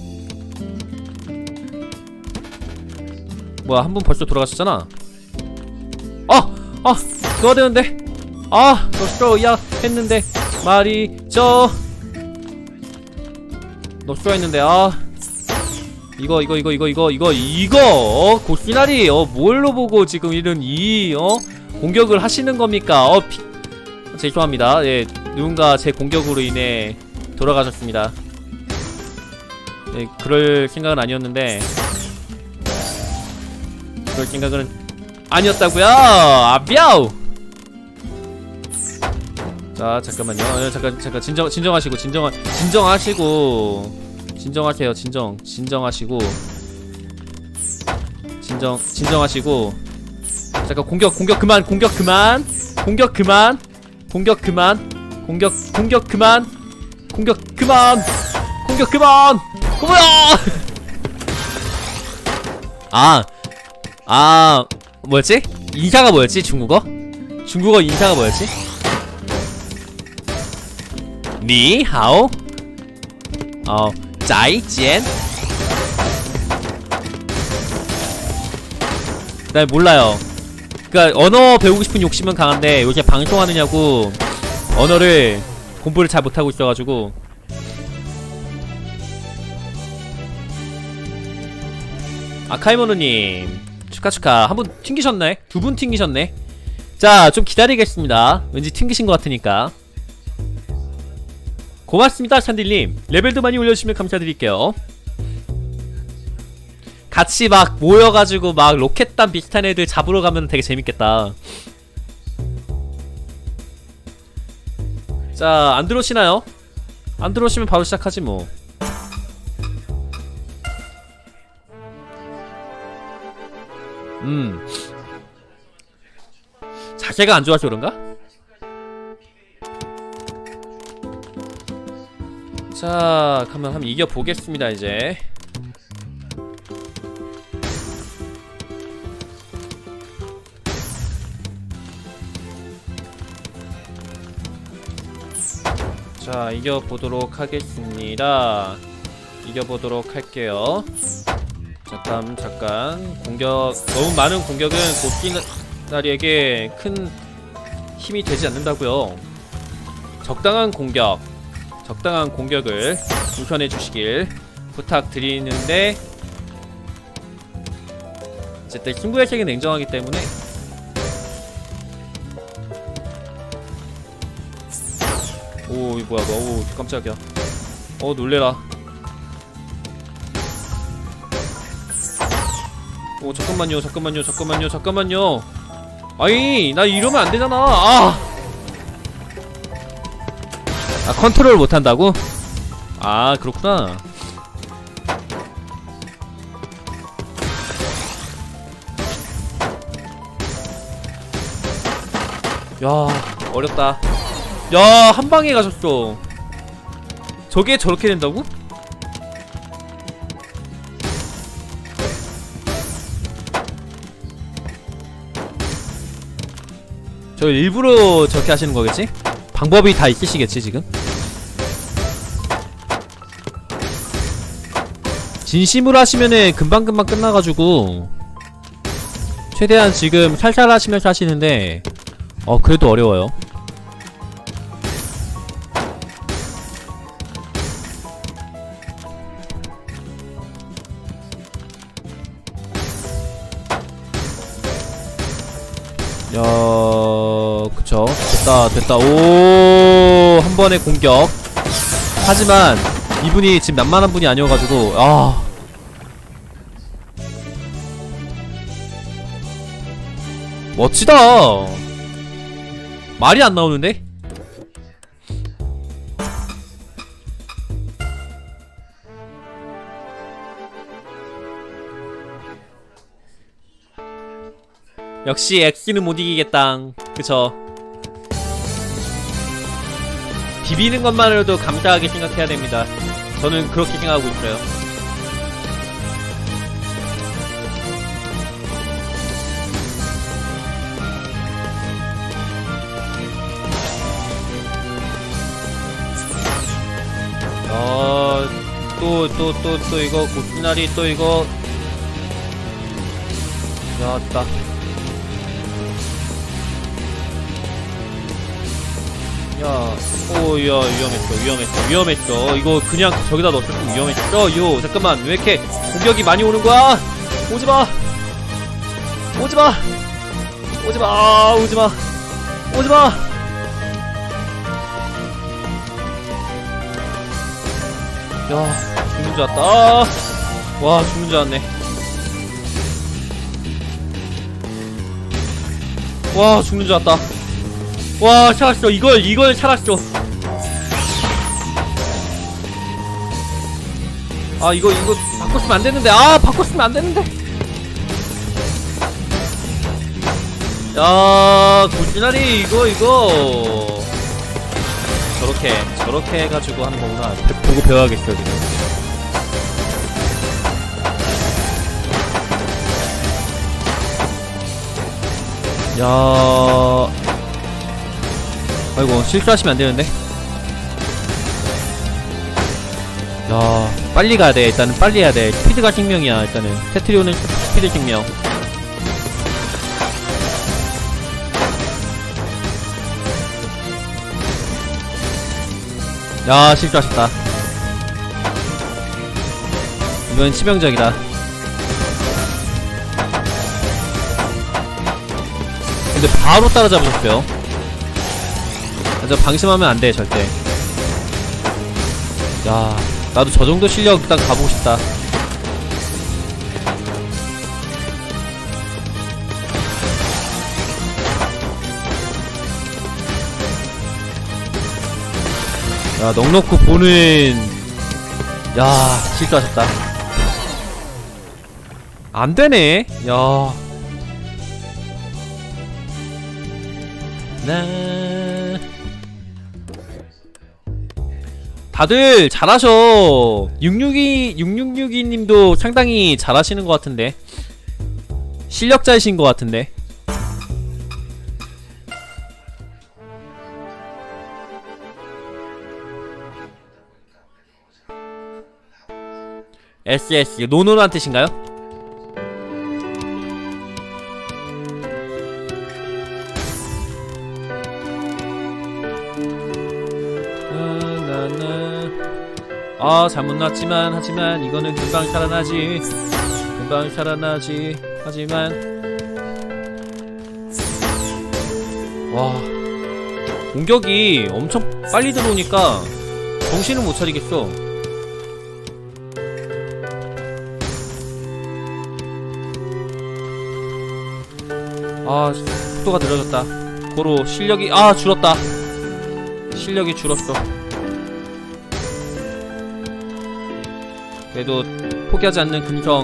뭐야 한 분 벌써 돌아가셨잖아. 그거 되는데 너 했는데 말이죠. 너 했는데 이거 고스나리 뭘로 보고 지금 이런 공격을 하시는 겁니까? 죄송합니다. 예 누군가 제 공격으로 인해 돌아가셨습니다. 예, 그럴 생각은 아니었는데 그럴 생각은 아니었다고요. 뼈. 자 잠깐만요. 잠깐 진정하시고 진정하세요. 진정하시고 잠깐 공격 그만. 뭐야 뭐였지? 인사가 뭐였지? 중국어? 중국어 인사가 뭐였지? 니하오 짜이지엔. 나 몰라요. 그니까 언어 배우고 싶은 욕심은 강한데 요새 방송하느냐고 언어를 공부를 잘 못하고 있어가지고. 아카이모노님 축하. 한 분 튕기셨네? 두 분 튕기셨네? 자, 좀 기다리겠습니다. 왠지 튕기신 것 같으니까. 고맙습니다, 샨딜님. 레벨도 많이 올려주시면 감사드릴게요. 같이 막 모여가지고 막 로켓단 비슷한 애들 잡으러 가면 되게 재밌겠다. 자, 안 들어오시나요? 안 들어오시면 바로 시작하지 뭐. 자세가 안 좋아서 그런가? 자, 그러면 한번 이겨보겠습니다, 이제. 자, 이겨보도록 하겠습니다. 이겨보도록 할게요. 잠깐. 공격, 너무 많은 공격은 고끼나리에게 큰 힘이 되지 않는다고요. 적당한 공격을 우선해 주시길 부탁드리는데, 어쨌든 승부의 세계는 냉정하기 때문에. 오, 이거 뭐야, 오, 깜짝이야. 놀래라. 오, 잠깐만요. 아이, 나 이러면 안 되잖아. 컨트롤 못 한다고? 그렇구나. 야, 어렵다. 야, 한 방에 가셨어. 저게 저렇게 된다고? 저 일부러 저렇게 하시는 거겠지? 방법이 다 있으시겠지, 지금? 진심으로 하시면은 금방금방 끝나가지고 최대한 지금 살살 하시면서 하시는데 그래도 어려워요. 야, 그쵸. 됐다. 오, 한 번의 공격. 하지만 이분이 지금 만만한 분이 아니어가지고 멋지다. 말이 안 나오는데? 역시 엑스는 못 이기겠당. 그쵸. 비비는 것만으로도 감사하게 생각해야 됩니다. 저는 그렇게 생각하고 있어요. 또 이거 고추나리 또 이거. 야따. 야, 야, 위험했어. 이거 그냥 저기다 넣었으면 위험했어. 잠깐만, 왜 이렇게 공격이 많이 오는 거야? 오지마. 야, 죽는 줄 알았다. 와, 죽는 줄 알았네. 와, 죽는 줄 알았다. 와, 살았어. 이걸 살았어. 이거 바꿨으면 안 되는데. 바꿨으면 안 되는데. 야, 고시나리 이거 저렇게 해가지고 하는 거구나. 보고 배워야겠어, 지금. 야, 아이고 실수하시면 안되는데. 야, 빨리 가야돼. 일단은 빨리 해야돼. 스피드가 생명이야. 일단은 테트리오는 스피드 생명. 야, 실수하셨다. 이건 치명적이다. 근데 바로 따라잡으셨어요. 저 방심하면 안돼 절대. 야, 나도 저 정도 실력 일단 가보고 싶다. 야, 넉넉히 보는. 야, 실수하셨다. 안되네. 야, 다들 잘하셔. 6662님도 상당히 잘하시는 것 같은데. 실력자이신 것 같은데. SS 노노란 뜻인가요? 아, 잘못 났지만 하지만 이거는 금방 살아나지. 금방 살아나지. 하지만 와, 공격이 엄청 빨리 들어오니까 정신을 못 차리겠어. 아, 속도가 느려졌다. 고로 실력이 줄었다. 실력이 줄었어. 그래도 포기하지 않는 금성.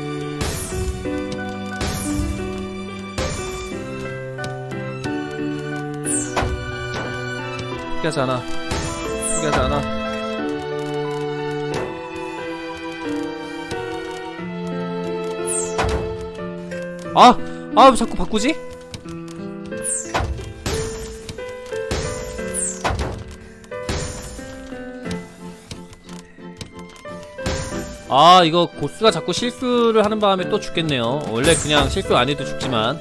포기하지 않아. 포기하지 않아. 왜 자꾸 바꾸지? 이거 고스가 자꾸 실수를 하는 바람에 또 죽겠네요. 원래 그냥 실수 안 해도 죽지만.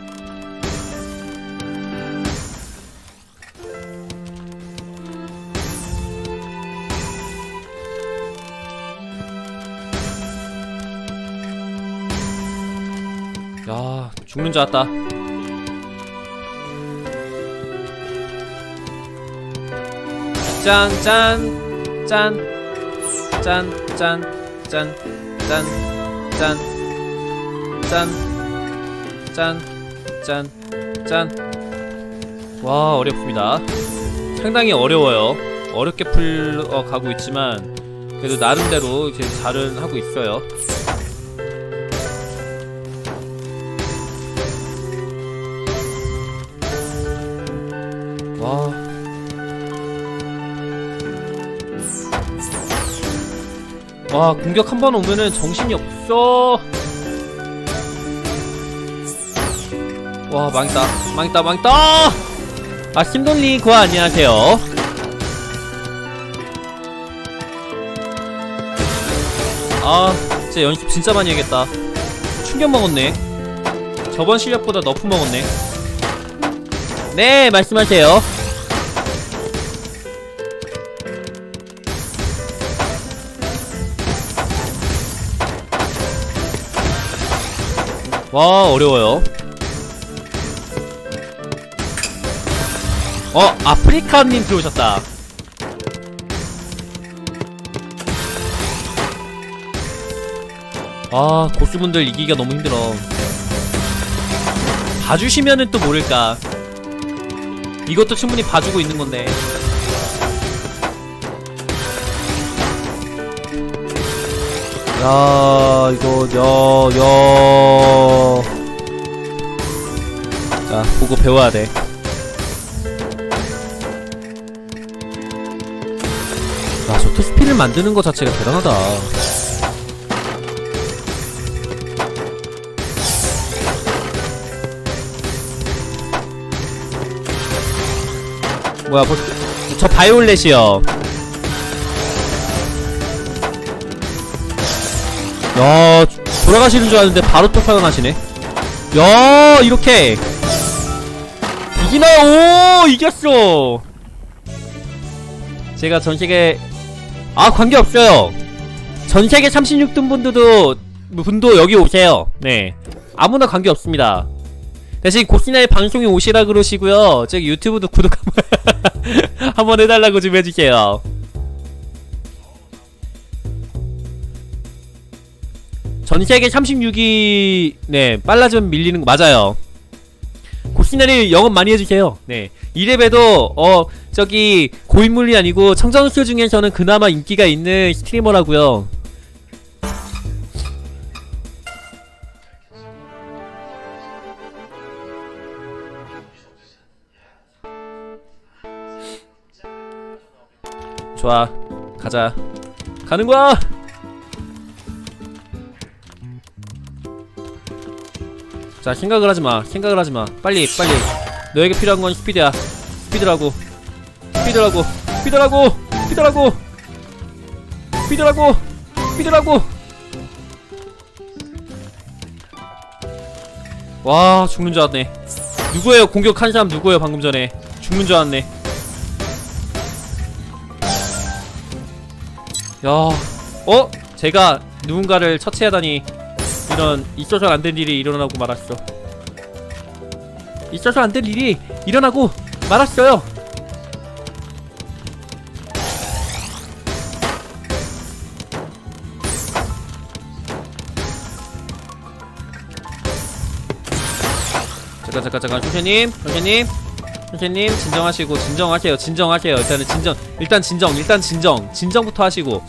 야, 죽는 줄 알았다. 짠, 짠, 짠, 짠, 짠, 짠, 짠, 짠, 짠, 짠, 짠, 짠. 와, 어렵습니다. 상당히 어려워요. 어렵게 풀어가고 있지만 그래도 나름대로 이제 잘은 하고 있어요. 와, 와, 공격 한 번 오면은 정신이 없어. 와, 망했다. 망했다, 망했다. 심돌리 고아 안녕하세요. 진짜 연습 진짜 많이 해야겠다. 충격 먹었네. 저번 실력보다 너프 먹었네. 네, 말씀하세요. 와, 어려워요. 아프리카님 들어오셨다. 고수분들 이기기가 너무 힘들어. 봐주시면은 또 모를까. 이것도 충분히 봐주고 있는 건데. 야, 이거, 자, 보고 배워야 돼. 야, 저 투스피를 만드는 거 자체가 대단하다. 뭐야 저 바이올렛이요. 야 돌아가시는 줄 알았는데 바로 또 살아나시네. 야 이렇게 이기나요? 오 이겼어. 제가 전세계 관계없어요. 전세계 36등 분도 여기 오세요. 네 아무나 관계없습니다. 대신 고스나의 방송에 오시라 그러시고요. 저기 유튜브도 구독 한번 해달라고 좀 해주세요. 전세계 36위 네 빨라지면 밀리는 거 맞아요. 고스나리 영업 많이 해주세요. 네 이랩에도 저기 고인물이 아니고 청정수 중에서는 그나마 인기가 있는 스트리머라고요. 좋아 가자. 가는거야. 자 생각을 하지마. 생각을 하지마. 빨리 너에게 필요한 건 스피드야. 스피드라고 스피드라고 스피드라고 스피드라고 스피드라고 스피드라고. 와 죽는 줄 알았네. 누구예요? 공격한 사람 누구예요? 방금 전에 죽는 줄 알았네. 야 제가 누군가를 처치하다니. 이런 있어서 안 될 일이 일어나고 말았어. 있어서 안 될 일이 일어나고 말았어요. 잠깐 선생님 진정하시고 진정하세요. 일단 진정부터 하시고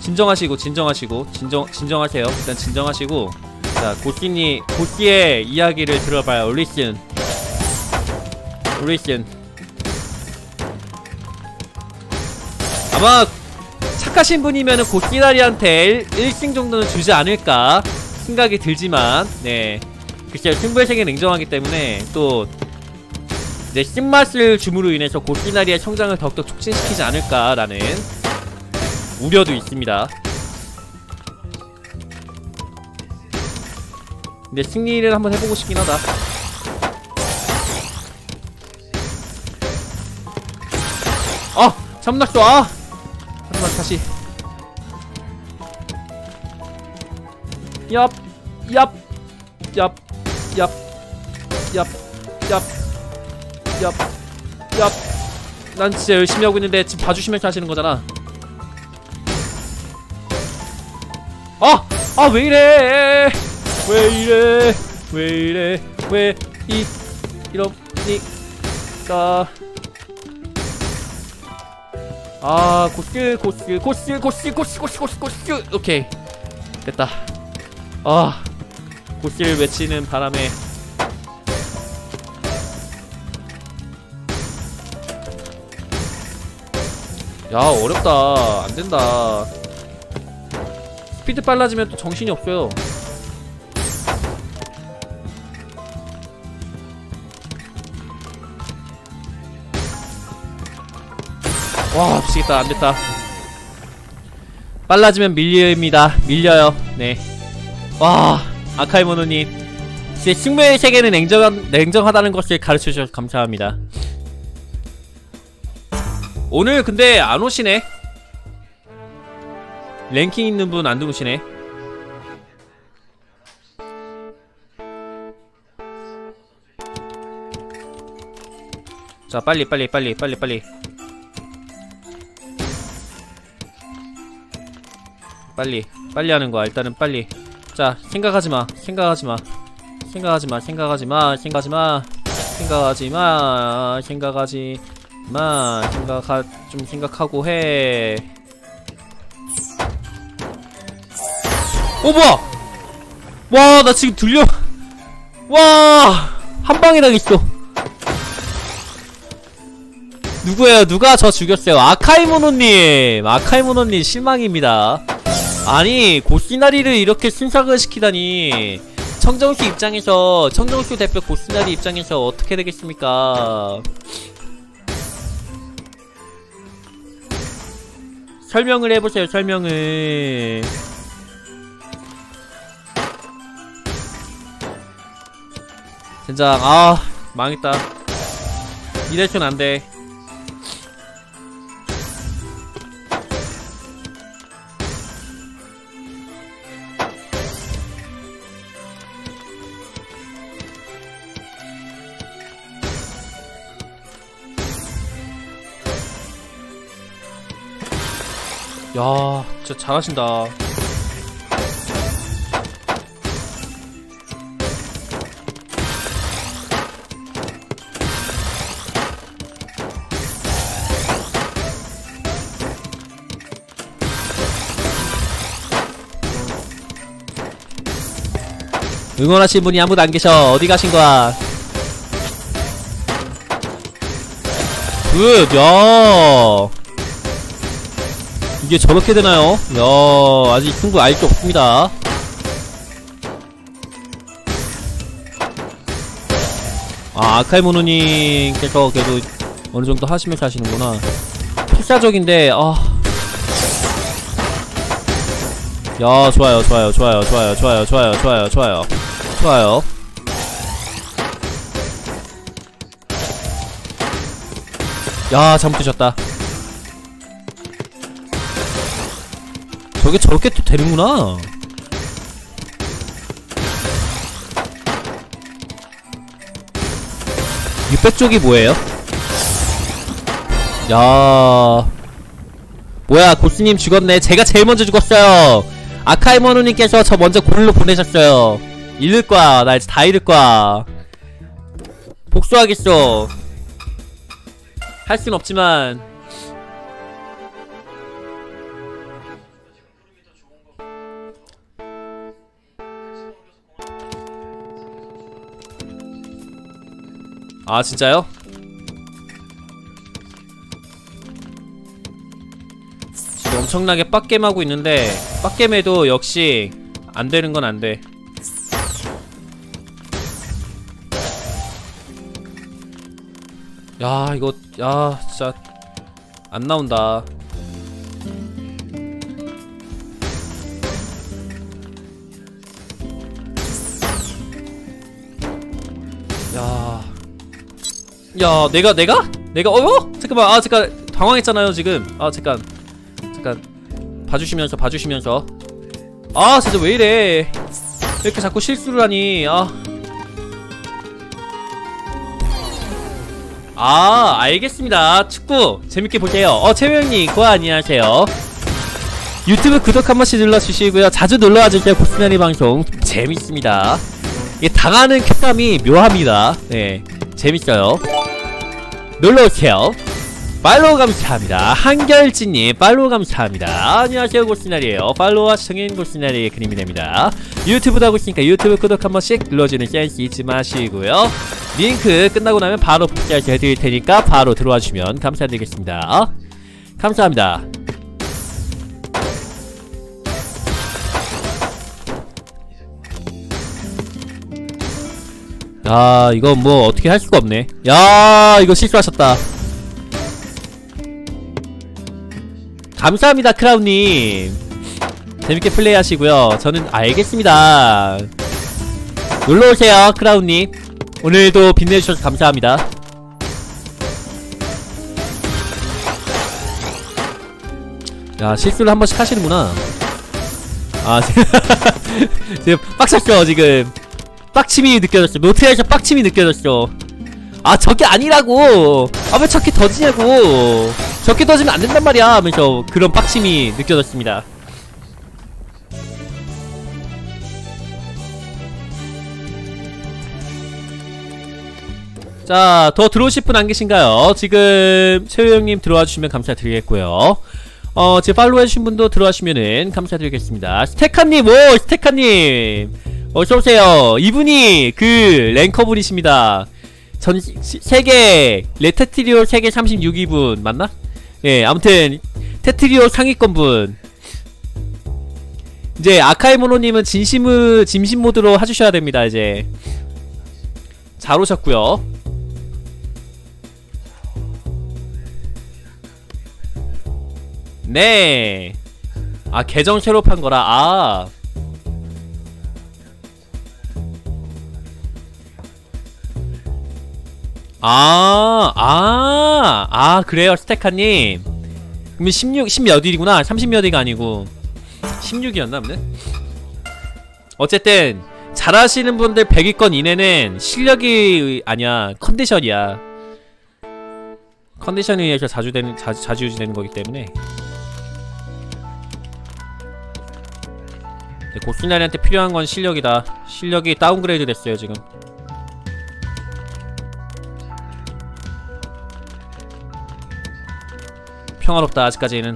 진정하세요. 일단 진정하시고. 자 고씨의 이야기를 들어봐요. listen. 아마 착하신 분이면은 고씨다리한테 1승 정도는 주지 않을까 생각이 들지만, 네 글쎄요 승부의 세계는 냉정하기 때문에 또 이제 신맛을 줌으로 인해서 고씨다리의 성장을 더욱더 촉진시키지 않을까라는 우려도 있습니다. 근데 승리를 한번 해보고 싶긴 하다. 참났어. 하지만 다시 얍 난 진짜 열심히 하고 있는데 지금 봐주시면서 하시는 거잖아. 왜 이러니까. 고스. 오케이 됐다. 고스를 외치는 바람에 야 어렵다. 안된다. 스피드 빨라지면 또 정신이 없어요. 와 미치겠다. 안됐다. 빨라지면 밀려요. 네. 와 아카이모노님 제 승부의 세계는 냉정하다는 것을 가르쳐주셔서 감사합니다. 오늘 근데 안 오시네. 랭킹 있는 분 안 들어오시네. 자 빨리 하는 거야. 일단은 빨리. 자 생각하지마. 좀 생각하고 해. 뭐야? 와 나 지금 와 한방에 당했어. 누구예요? 누가 저 죽였어요? 아카이모노님 실망입니다. 아니 고시나리를 이렇게 순삭을 시키다니. 청정수 대표 고시나리 입장에서 어떻게 되겠습니까? 설명을 해보세요, 설명을. 젠장, 아, 망했다. 이래선 안 돼. 야, 진짜 잘하신다. 응원하신 분이 아무도 안 계셔. 어디 가신 거야? 굿, 야. 이게 저렇게 되나요? 야, 아직 승부 알 게 없습니다. 아, 아카이모노님께서 그래도 어느정도 하시면서 하시는구나. 필사적인데, 아. 야, 좋아요, 좋아요, 좋아요, 좋아요, 좋아요, 좋아요, 좋아요, 좋아요. 좋아요. 야, 잘못되셨다. 저게 저렇게 또 되는구나. 육백 쪽이 뭐예요? 야, 뭐야, 고스님 죽었네. 제가 제일 먼저 죽었어요. 아카이모노님께서 저 먼저 골로 보내셨어요. 잃을 거야. 나 이제 다 잃을 거야. 복수하겠어. 할 순 없지만. 아, 진짜요? 지금 엄청나게 빡겜하고 있는데 빡겜해도 역시 안되는 건 안돼. 야, 이거, 야, 진짜 안 나온다. 야, 야, 내가 잠깐만. 아, 잠깐 당황했잖아요 지금. 아, 잠깐 봐주시면서. 아, 진짜 왜 이래. 이렇게 자꾸 실수를 하니. 알겠습니다. 축구 재밌게 볼게요. 채우형님, 고아 안녕하세요. 유튜브 구독 한 번씩 눌러주시고요. 자주 놀러와주세요. 고스나리 방송 재밌습니다. 이게 당하는 쾌감이 묘합니다. 네, 재밌어요. 놀러오세요. 팔로우 감사합니다. 한결진님 팔로우 감사합니다. 안녕하세요, 고스나리에요. 팔로우와 시청인 고스나리의 그림이 됩니다. 유튜브도 하고 있으니까 유튜브 구독 한 번씩 눌러주는 센스 잊지 마시고요. 링크 끝나고 나면 바로 복제해서 해드릴 테니까 바로 들어와 주시면 감사드리겠습니다. 감사합니다. 야, 이거 뭐 어떻게 할 수가 없네. 야, 이거 실수하셨다. 감사합니다, 크라운님. 재밌게 플레이하시고요. 저는 알겠습니다. 놀러오세요, 크라운님. 오늘도 빛내주셔서 감사합니다. 야, 실수를 한 번씩 하시는구나. 아, 지금 빡쳤어. 지금 빡침이 느껴졌어. 노트에서 빡침이 느껴졌어. 아, 저게 아니라고. 아, 왜 저렇게 터지냐고. 저렇게 터지면 안 된단 말이야 하면서 그런 빡침이 느껴졌습니다. 자, 더 들어오실 분 안 계신가요? 지금 최우영님 들어와 주시면 감사드리겠고요. 지금 팔로우 해주신 분도 들어와주시면은 감사드리겠습니다. 스테카님, 오, 스테카님 어서오세요. 이분이 그 랭커분이십니다. 세계 레테트리오 세계 36위분 맞나? 예, 아무튼 테트리오 상위권분. 이제 아카이모노님은 진심 모드로 해주셔야 됩니다. 이제 잘 오셨고요. 네. 아, 계정 새로 판 거라. 그래요, 스테카님. 그러면 10몇 일이구나. 30몇 일이 아니고 16이었나 보네. 어쨌든 잘하시는 분들 100위권 이내는 실력이 아니야, 컨디션이야. 컨디션에 의해서 자주 유지되는 거기 때문에. 고스나리한테 필요한 건 실력이다. 실력이 다운그레이드 됐어요 지금. 평화롭다. 아직까지는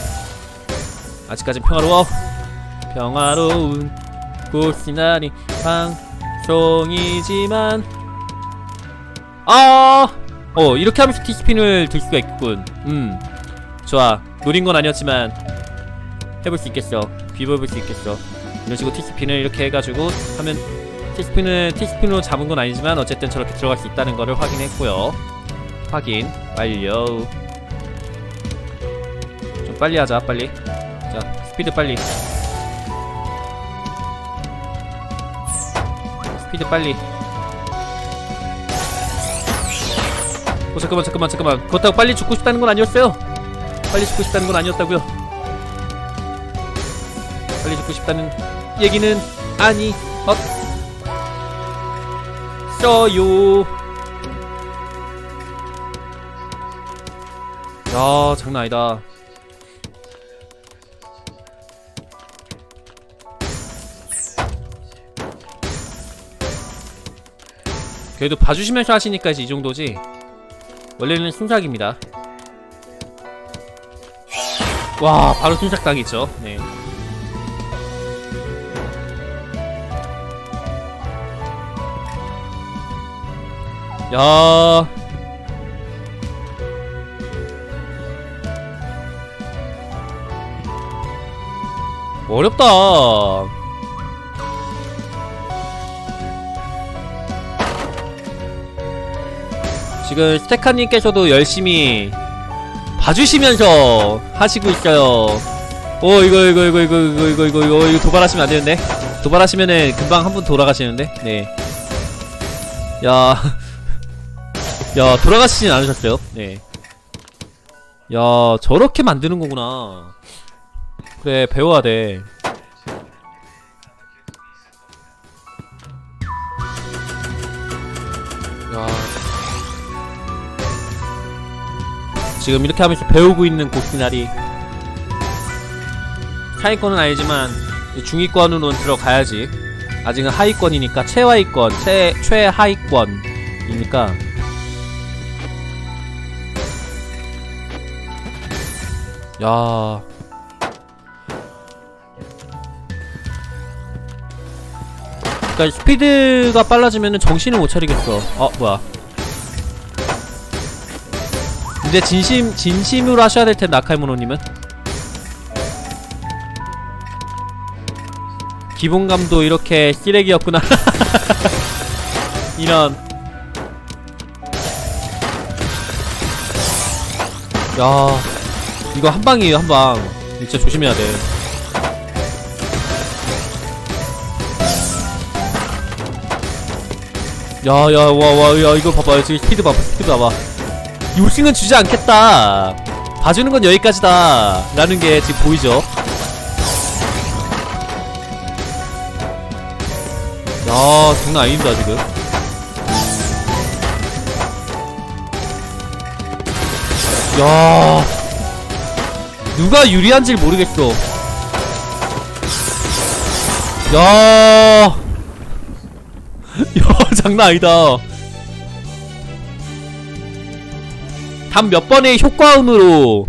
평화로워. 평화로운 고스나리 방송이지만 이렇게 하면서 티스핀을 들 수가 있군. 좋아. 노린 건 아니었지만 해볼 수 있겠어. 비벼볼 수 있겠어. 이런 식으로 티스핀을 이렇게 해가지고 하면 티스핀으로 잡은 건 아니지만 어쨌든 저렇게 들어갈 수 있다는 거를 확인했고요. 확인 완료. 좀 빨리 하자. 빨리. 자, 스피드 빨리. 스피드 빨리. 잠깐만. 그렇다고 빨리 죽고 싶다는 건 아니었어요. 빨리 죽고 싶다는 건 아니었다고요. 빨리 죽고 싶다는 얘기는 아니었어요. 야, 장난 아니다. 그래도 봐주시면서 하시니까 이제 이 정도지. 원래는 순삭입니다. 와, 바로 순삭 당했죠. 네. 야. 어렵다. 지금 스테카님께서도 열심히 봐주시면서 하시고 있어요. 이거 도발하시면 안되는데. 도발하시면은 금방 한 분 돌아가시는데. 네. 야, 돌아가시진 않으셨어요. 네. 야, 저렇게 만드는 거구나. 그래, 배워야 돼. 야. 지금 이렇게 하면서 배우고 있는 고스나리. 하위권은 아니지만 중위권으로는 들어가야지. 아직은 하위권이니까. 최하위권, 최하위권이니까. 야. 그러니까 스피드가 빨라지면은 정신을 못 차리겠어. 뭐야. 근데 진심으로 하셔야 될 텐데, 아카이모노님은. 기본감도 이렇게 쓰레기였구나. 이런. 야, 이거 한방이에요, 한방. 진짜 조심해야 돼. 야, 이거 봐봐. 지금 스피드 봐봐. 요승은 주지 않겠다. 봐주는 건 여기까지다. 라는 게 지금 보이죠? 야, 장난 아닙니다, 지금. 야, 누가 유리한지 모르겠어. 야, 장난 아니다. 단 몇 번의 효과음으로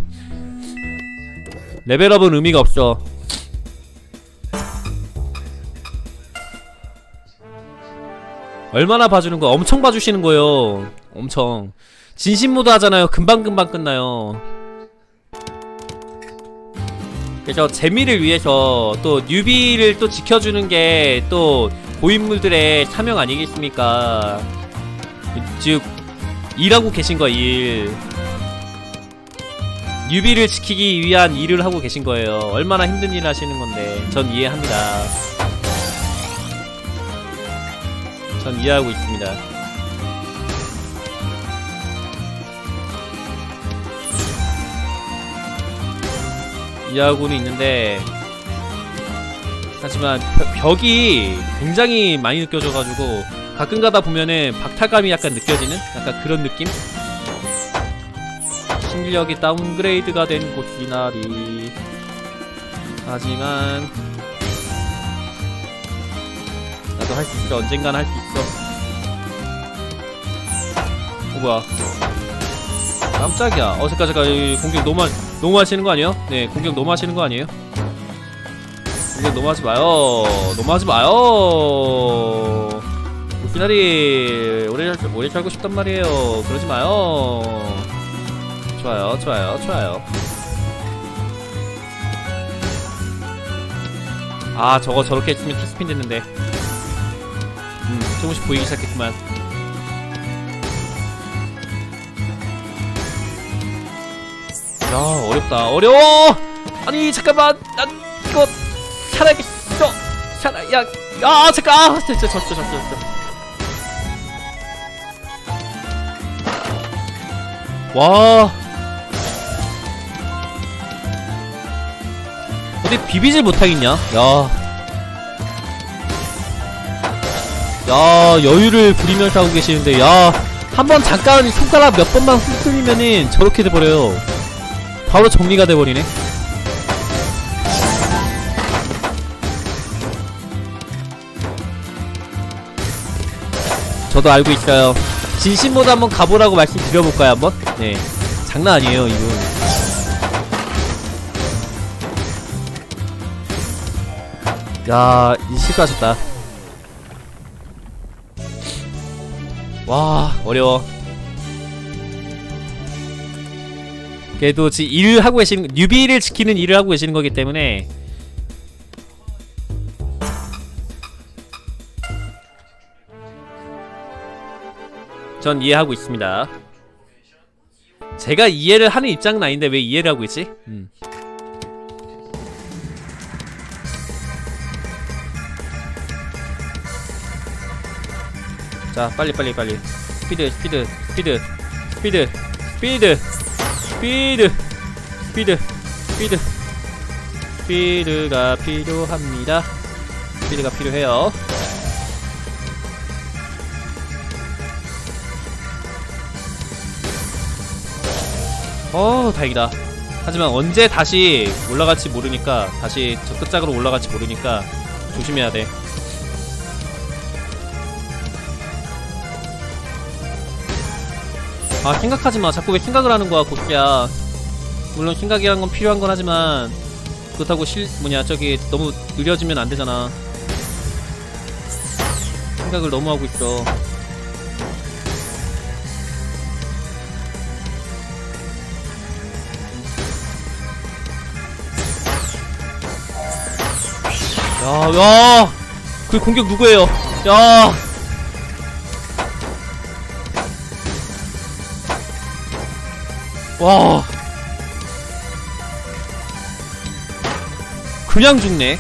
레벨업은 의미가 없어. 얼마나 봐주는 거야? 엄청 봐주시는 거예요. 엄청. 진심모드 하잖아요. 금방금방 끝나요. 그래서 재미를 위해서 또 뉴비를 또 지켜주는 게 또 고인물들의 사명 아니겠습니까? 즉 일하고 계신 거 일. 뉴비를 지키기 위한 일을 하고 계신 거예요. 얼마나 힘든 일 하시는 건데 전 이해합니다. 전 이해하고 있습니다. 이해하고는 있는데 하지만 벽이 굉장히 많이 느껴져가지고 가끔가다 보면은 박탈감이 약간 느껴지는 약간 그런 느낌? 실력이 다운그레이드가 된 고치나리. 하지만 나도 할 수 있어. 언젠간 할 수 있어. 뭐야? 깜짝이야. 잠깐 공격 너무 하시는 거 아니에요? 네, 공격 너무 하시는 거 아니에요? 공격 너무 하지 마요. 너무 하지 마요. 고치나리 오래 살고 싶단 말이에요. 그러지 마요. 좋아요. 아, 저거 저렇게 했으면 티스핀 됐는데. 조금씩 보이기 시작했구만. 야, 어렵다. 어려워! 아니, 잠깐만! 난 이거 살아야겠어! 잠깐! 진짜 졌어. 와. 어디 비비질 못하겠냐? 여유를 부리면서 하고 계시는데, 한번 잠깐 손가락 몇 번만 흔들리면은 저렇게 돼버려요. 바로 정리가 돼버리네. 저도 알고 있어요. 진심모드 한번 가보라고 말씀드려볼까요, 한번? 네. 장난 아니에요, 이거. 야, 실수하셨다. 와, 어려워. 그래도 지금 일을 하고 계시는, 뉴비를 지키는 일을 하고 계시는 거기 때문에 전 이해하고 있습니다. 제가 이해를 하는 입장은 아닌데 왜 이해를 하고 있지? 자, 빨리. 스피드가 필요합니다. 스피드가 필요해요. 다행이다. 하지만 언제 다시 올라갈지 모르니까, 다시 저 끝짝으로 올라갈지 모르니까 조심해야 돼. 생각하지마. 자꾸 왜 생각을 하는 거야, 고스야. 물론 생각이란 건 필요한 건 하지만 그렇다고 너무 느려지면 안 되잖아. 생각을 너무 하고 있어. 그 공격 누구예요? 와, 그냥 죽네.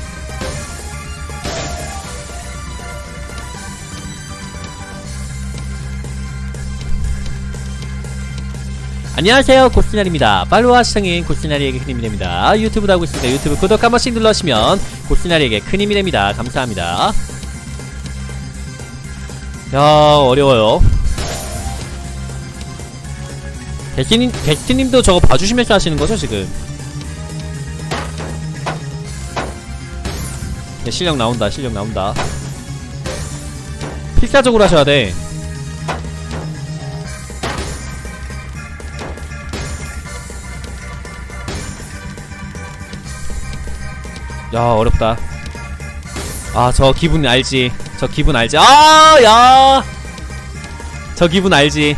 안녕하세요, 고스나리입니다. 팔로우와 시청인 고스나리에게 큰 힘이 됩니다. 유튜브도 하고 있습니다. 유튜브 구독 한 번씩 눌러주시면 고스나리에게 큰 힘이 됩니다. 감사합니다. 어려워요. 게스트님도 저거 봐주시면서 하시는거죠, 지금? 네, 실력 나온다. 필사적으로 하셔야돼. 어렵다. 저 기분 알지. 저 기분 알지. 저 기분 알지.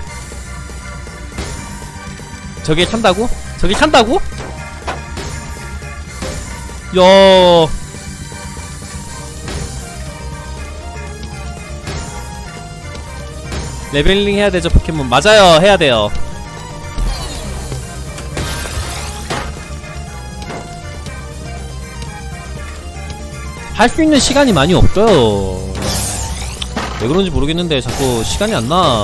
저게 찬다고? 저게 찬다고? 레벨링 해야 되죠, 포켓몬. 맞아요, 해야 돼요. 할 수 있는 시간이 많이 없어요. 왜 그런지 모르겠는데 자꾸 시간이 안 나.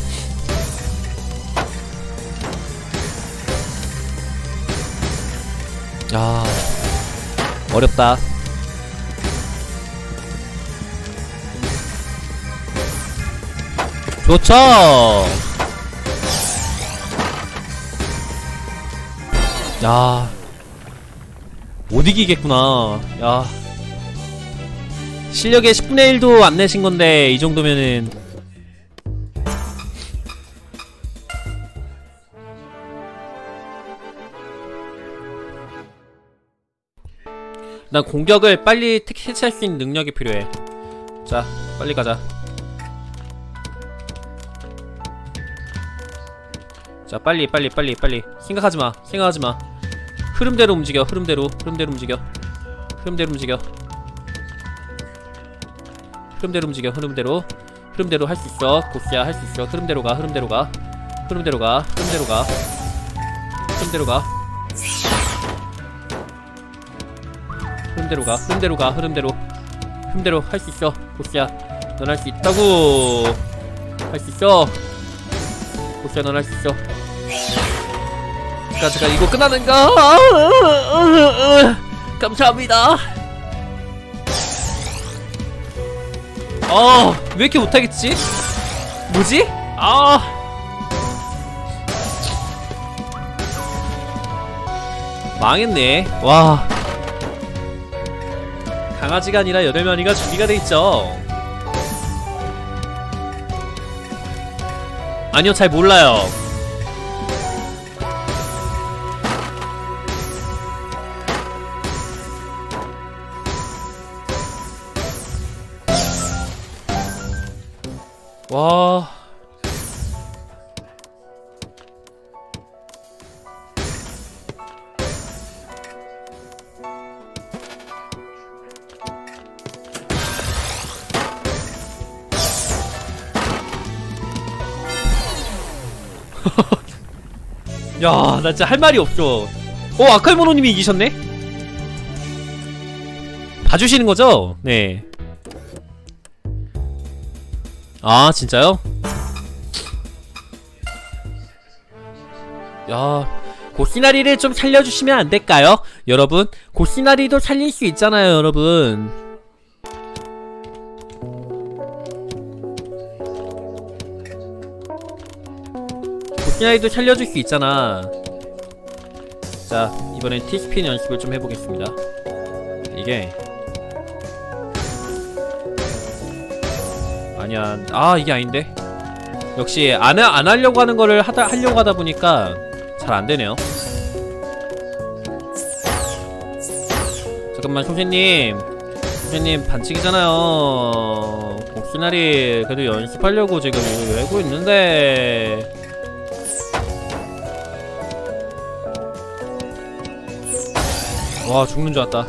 야, 어렵다. 좋죠. 야, 못 이기겠구나. 야, 실력의 10분의 1도 안 내신 건데 이 정도면은. 난 공격을 빨리 해체할 수 있는 능력이 필요해. 자, 빨리 가자. 자, 빨리 생각하지마. 흐름대로 움직여. 흐름대로 움직여. 흐름대로 할 수 있어. 고스야, 할 수 있어. 흐름대로 가. 흐름대로 할 수 있어. 고스야, 넌 할 수 있다고. 할 수 있어. 고스야, 넌 할 수 있어. 잠깐, 이거 끝나는가? 감사합니다. 왜 이렇게 못하겠지? 뭐지? 망했네. 와, 강아지가 아니라 8마리가 준비가 돼있죠. 아니요, 잘 몰라요. 와. 야, 나 진짜 할 말이 없어. 아칼모노님이 이기셨네? 봐주시는 거죠? 네. 아, 진짜요? 야, 고시나리를 좀 살려주시면 안 될까요? 여러분, 고시나리도 살릴 수 있잖아요, 여러분. 고시나리도 살려줄 수 있잖아. 자, 이번엔 T스핀 연습을 좀 해보겠습니다. 이게 아니야. 이게 아닌데. 역시 안 하려고 하는 거를 하려고 하다 보니까 잘 안 되네요. 잠깐만, 선생님 반칙이잖아요. 복수나리 그래도 연습하려고 지금 이거 외우고 있는데. 와, 죽는 줄 알았다.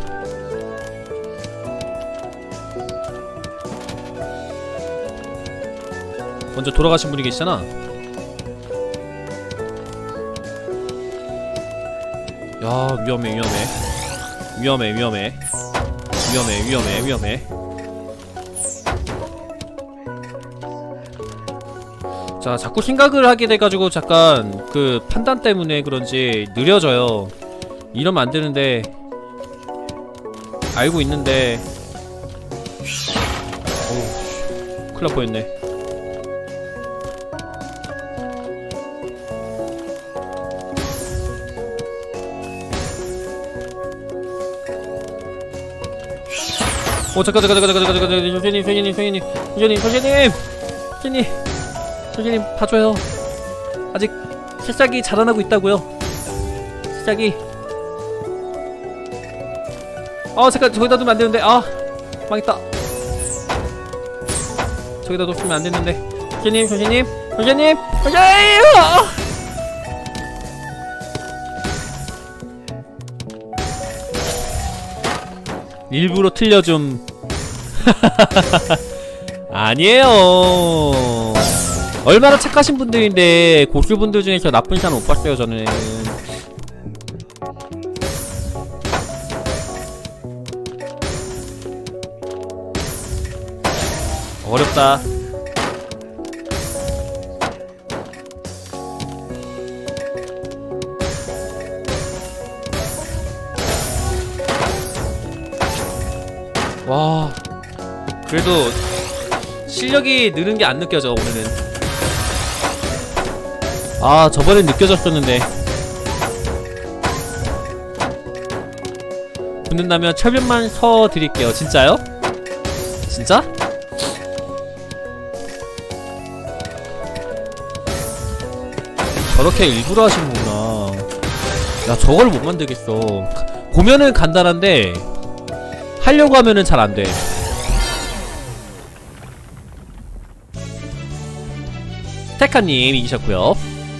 먼저 돌아가신 분이 계시잖아. 야, 위험해. 자, 자꾸 생각을 하게 돼가지고 잠깐 그 판단 때문에 그런지 느려져요. 이러면 안 되는데 알고 있는데. 어우, 큰일 날 뻔했네. 잠깐, 선생님 봐줘요. 아직 새싹이 자라나고 있다고요. 새싹이. 잠깐, 저기다 두면 안 되는데. 망했다. 저기다 놓으면 안 되는데. 선생님. 일부러 틀려줌. 아니에요. 얼마나 착하신 분들인데 고수분들 중에서 나쁜 사람 못 봤어요, 저는. 어렵다. 와, 그래도 실력이 느는 게 안 느껴져 오늘은. 아, 저번엔 느껴졌었는데. 붙는다면 철벽만 서 드릴게요. 진짜요? 진짜? 저렇게 일부러 하시는구나. 야, 저걸 못 만들겠어. 보면은 간단한데 하려고 하면은 잘 안 돼. 테카님 이기셨고요.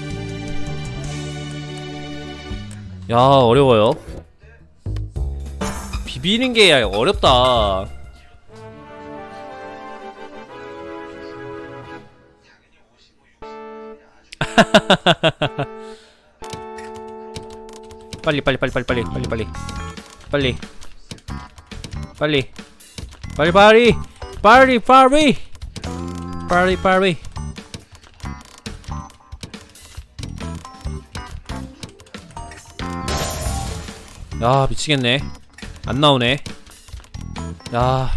야, 어려워요. 비비는 게 어렵다. 빨리 빨리 빨리 빨리 빨리 빨리 빨리 빨리 빨리 빨리 빨리 빨리 빨리 빨리 빨리. 야, 미치겠네. 안 나오네. 야,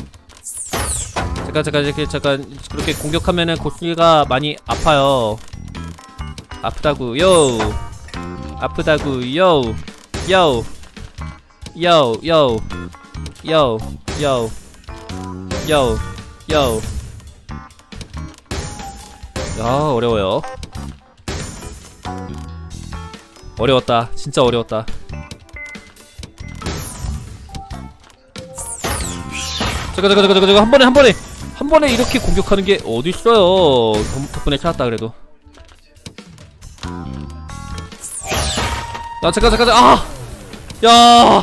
잠깐 그렇게 공격하면은 고스가 많이 아파요. 아프다구요. 아프다구요. 요. 요. 요. 요. 요. 요. 요. 야, 어려워요. 어려웠다. 진짜 어려웠다. 잠깐 한 번에 이렇게 공격하는 게 어딨어요. 덕분에 찾았다 그래도. 야, 잠깐 아! 야,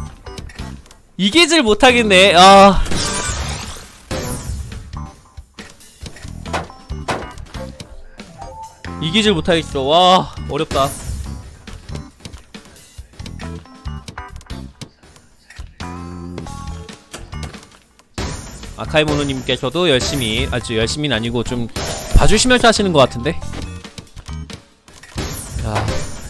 이기질 못하겠네. 아, 이기질 못하겠어. 와, 어렵다. 아카이모노님께서도 열심히, 아주 열심히는 아니고 좀 봐주시면서 하시는 것 같은데? 야,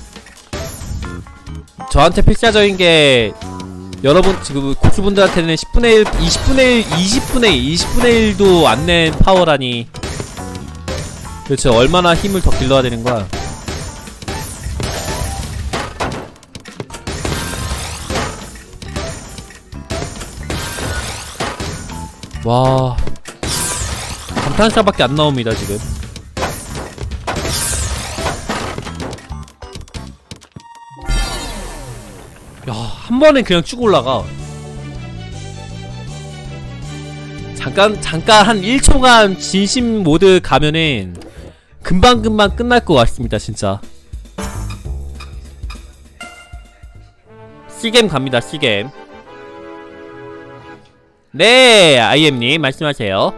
저한테 필사적인 게 여러분 지금 고수분들한테는 10분의 1, 20분의 1, 20분의 1, 20분의 1도 안 낸 파워라니. 도대체 얼마나 힘을 더 길러야 되는 거야? 와, 감탄사밖에 안 나옵니다 지금. 야, 한 번에 그냥 쭉 올라가. 잠깐 한 1초간 진심 모드 가면은 금방금방 끝날 것 같습니다 진짜. C겜 갑니다. C겜. 네, IM님 말씀하세요.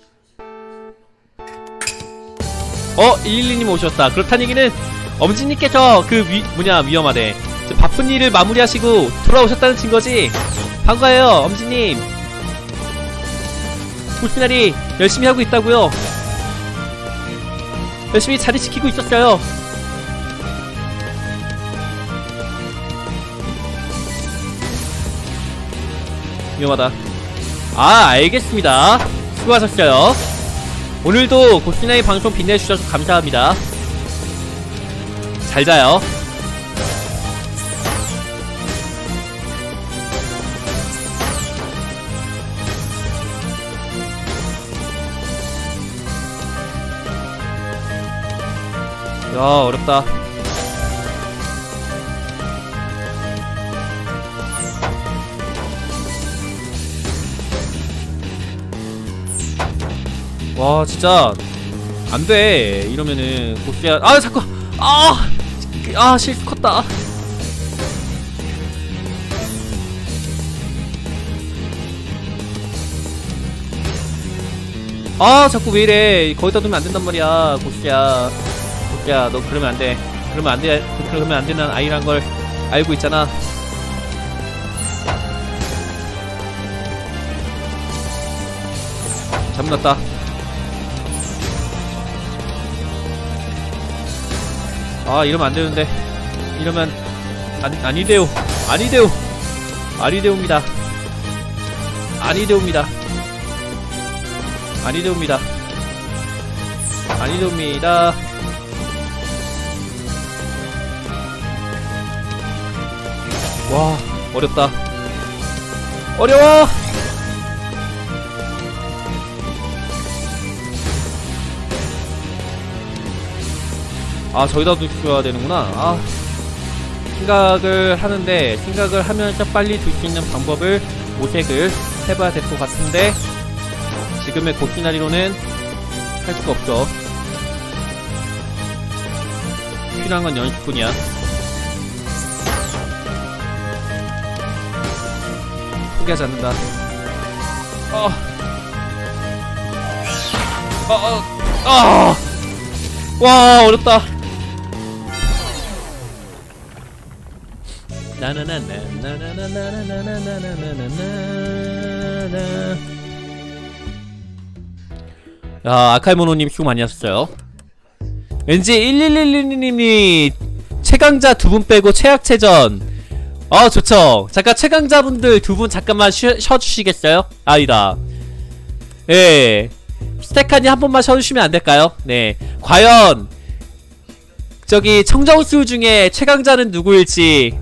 112님 오셨다. 그렇다는 얘기는 엄지님께서 위험하대. 바쁜 일을 마무리하시고 돌아오셨다는 증거지. 반가워요 엄지님. 보스나리 열심히 하고 있다고요. 열심히 자리 지키고 있었어요. 위험하다. 아, 알겠습니다. 수고하셨어요. 오늘도 고스나이 방송 빛내주셔서 감사합니다. 잘 자요. 야, 어렵다. 와, 진짜 안돼. 이러면은 고스야. 아, 자꾸. 실수 컸다. 아, 자꾸 왜 이래. 거기다 두면 안 된단 말이야 고스야. 고스야, 너 그러면 안 돼. 그러면 안 돼. 그러면 안 되는 아이란 걸 알고 있잖아. 잘못 났다. 아, 이러면 안 되는데. 이러면 아니돼요. 아니돼요. 아니돼옵니다. 아니돼옵니다. 아니돼옵니다. 아니돼옵니다. 와, 어렵다. 어려워. 아, 저기다 두셔야 되는구나. 아, 생각을 하는데, 생각을 하면서 빨리 둘 수 있는 방법을 모색을 해봐야 될 것 같은데, 지금의 고시나리로는 할 수가 없어. 필요한 건 연습뿐이야. 포기하지 않는다. 와, 어렵다. 야, 아칼모노님 수고 많이 하셨어요. 왠지 1111님이 최강자 두 분 빼고 최악체전. 좋죠. 잠깐 최강자분들 두 분 잠깐만 쉬어주시겠어요? 아니다. 예. 스테카니 한 번만 쉬어주시면 안 될까요? 네. 과연 저기 청정수 중에 최강자는 누구일지.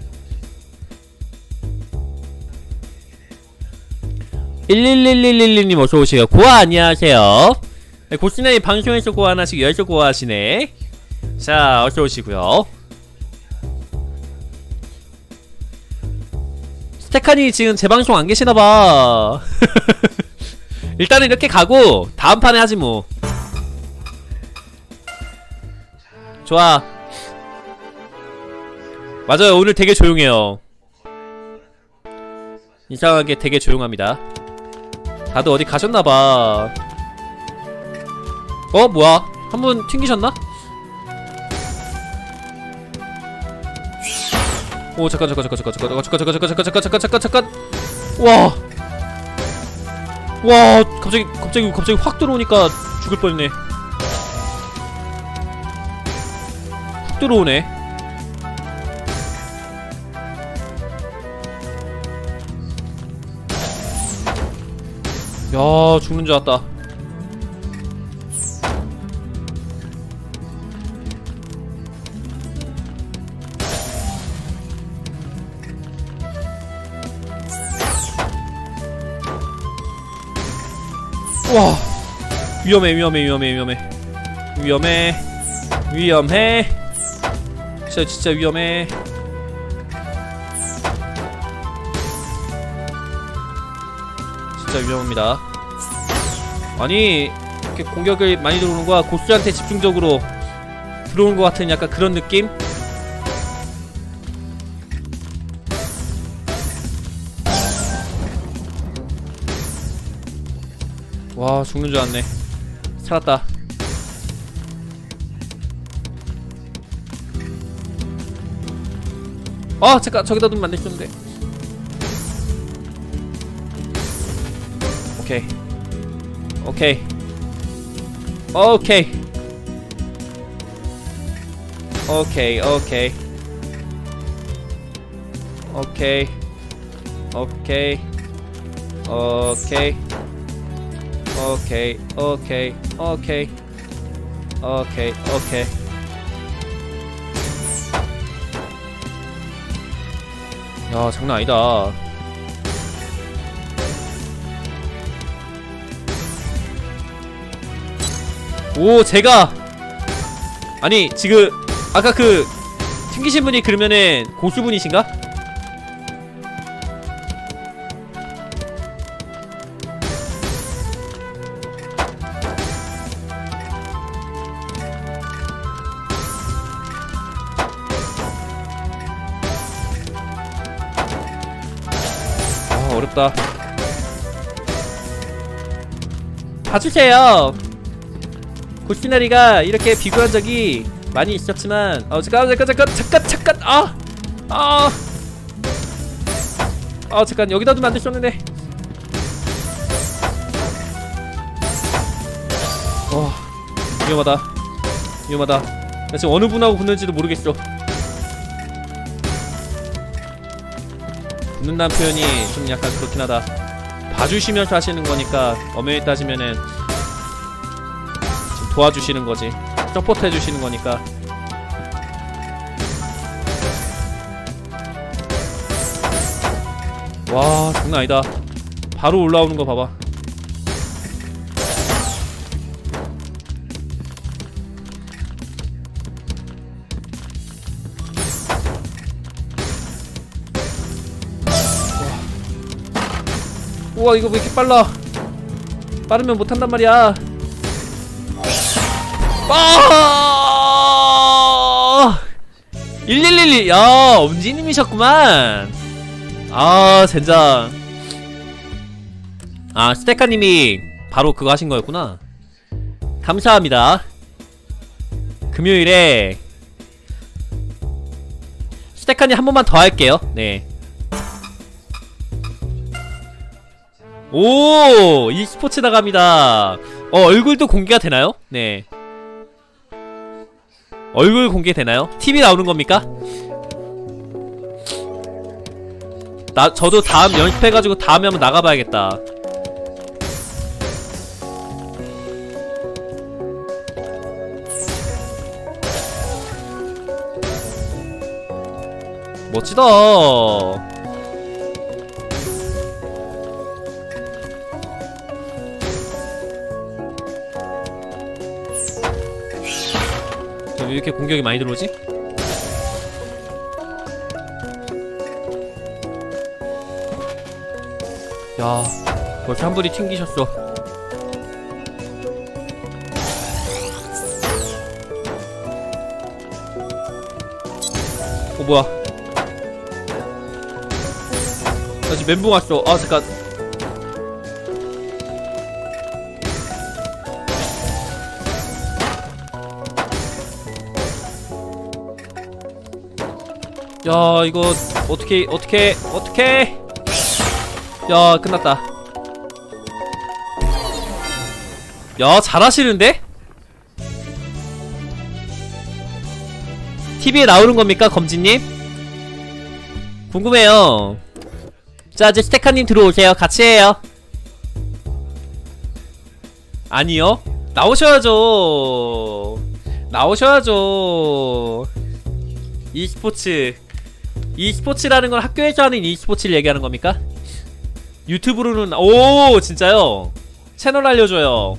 (111111님) 어서오세요. 고아 안녕하세요. 네, 고시나이 방송에서 고아하시고 여기서 고아하시네. 자, 어서오시고요. 스테카니 지금 제 방송 안 계시나봐. 일단은 이렇게 가고 다음 판에 하지 뭐. 좋아. 맞아요, 오늘 되게 조용해요. 이상하게 되게 조용합니다. 다들 어디 가셨나봐. 뭐야? 한 분 튕기셨나? 오, 잠깐. 와, 갑자기 확 들어오니까 죽을 뻔했네. 확 들어오네. 야, 죽는 줄 알았다. 와, 위험해. 진짜 위험해. 진짜 위험합니다. 아니, 이렇게 공격을 많이 들어오는 거야. 고스한테 집중적으로 들어오는 것 같은 약간 그런 느낌? 와, 죽는 줄 알았네. 살았다. 잠깐, 저기다 두면 안 됐었는데. 오케이. 야, 장난 아니다. 오, 제가 아니, 지금 아까 그 튕기신 분이 그러면은 고수분이신가? 어렵다. 봐주세요. 고시나리가 이렇게 비교한 적이 많이 있었지만 잠깐 잠깐, 여기다 두면 안 됐었는데. 위험하다. 위험하다. 나 지금 어느 분하고 붙는지도 모르겠어. 붙는다는 표현이 좀 약간 그렇긴 하다. 봐주시면서 하시는 거니까 엄연히 따지면은 지금 도와주시는 거지. 서포트 해주시는 거니까. 와, 장난 아니다. 바로 올라오는 거 봐봐. 우와, 이거 왜 이렇게 빨라? 빠르면 못한단 말이야. 아! 1111. 야, 엄지님이셨구만. 아, 젠장. 아, 스테카님이 바로 그거 하신 거였구나. 감사합니다. 금요일에 스테카님 한 번만 더 할게요. 네. 오! e스포츠 나갑니다. 얼굴도 공개가 되나요? 네. 얼굴 공개되나요? TV 나오는 겁니까? 저도 다음 연습해가지고 다음에 한번 나가봐야겠다. 멋지다. 왜 이렇게 공격이 많이 들어오지? 야, 벌써 한 분이 튕기셨어. 뭐야. 나 지금 멘붕 왔어. 아, 잠깐. 야, 이거 어떻게 야, 끝났다. 야, 잘하시는데? TV에 나오는 겁니까, 검지님? 궁금해요. 자, 이제 스테카님 들어오세요. 같이 해요. 아니요. 나오셔야죠. 나오셔야죠. e스포츠라는 건 학교에서 하는 e스포츠를 얘기하는 겁니까? 유튜브로는. 오, 진짜요? 채널 알려줘요.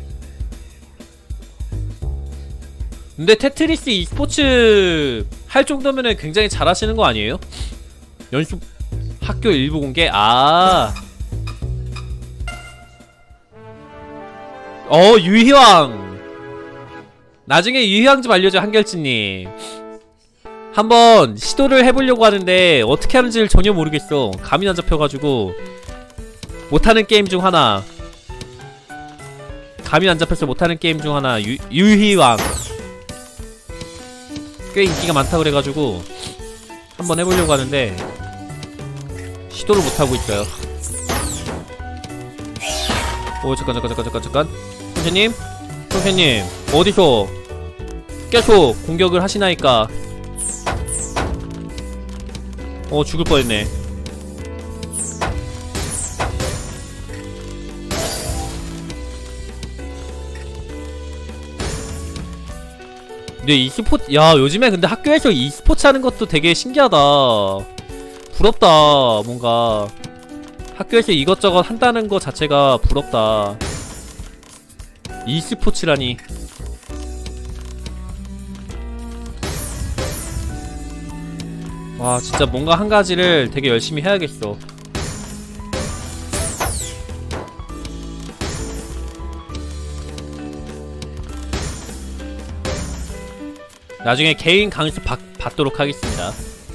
근데 테트리스 e스포츠 할 정도면은 굉장히 잘하시는 거 아니에요? 연습 학교 일부 공개? 아. 유희왕. 나중에 유희왕 좀 알려줘, 한결찌님. 한번 시도를 해보려고 하는데 어떻게 하는지를 전혀 모르겠어. 감이 안 잡혀가지고 못하는 게임 중 하나. 감이 안 잡혀서 못하는 게임 중 하나. 유희왕. 꽤 인기가 많다고 그래가지고 한번 해보려고 하는데 시도를 못하고 있어요. 오, 잠깐. 선생님 어디서 계속 공격을 하시나이까. 죽을 뻔했네. 근데 e스포츠, 야, 요즘에 근데 학교에서 e스포츠 하는 것도 되게 신기하다. 부럽다. 뭔가 학교에서 이것저것 한다는 거 자체가 부럽다. e스포츠라니. 와, 진짜 뭔가 한 가지를 되게 열심히 해야겠어. 나중에 개인 강습 받도록 하겠습니다.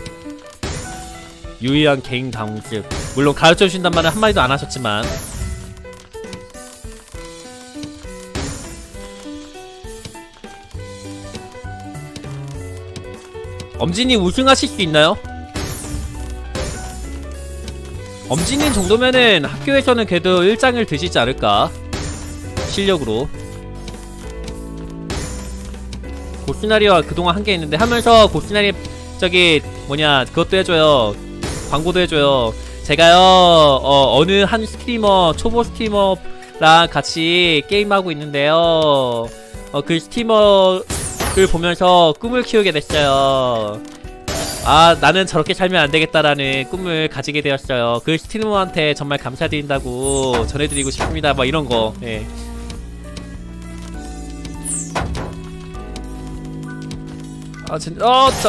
유의한 개인 강습. 물론 가르쳐주신단 말은 한마디도 안 하셨지만. 엄진이 우승하실 수 있나요? 엄진님 정도면은 학교에서는 그래도 1장을 드시지 않을까? 실력으로. 고시나리와 그동안 한 게 있는데 하면서 고시나리 저기 뭐냐 그것도 해줘요. 광고도 해줘요. 제가요 어느 한 스트리머 초보 스트리머랑 같이 게임하고 있는데요. 그 스트리머를 보면서 꿈을 키우게 됐어요. 아 나는 저렇게 살면 안되겠다라는 꿈을 가지게 되었어요. 그 스트리머한테 정말 감사드린다고 전해드리고 싶습니다. 막 이런거. 예. 아 진짜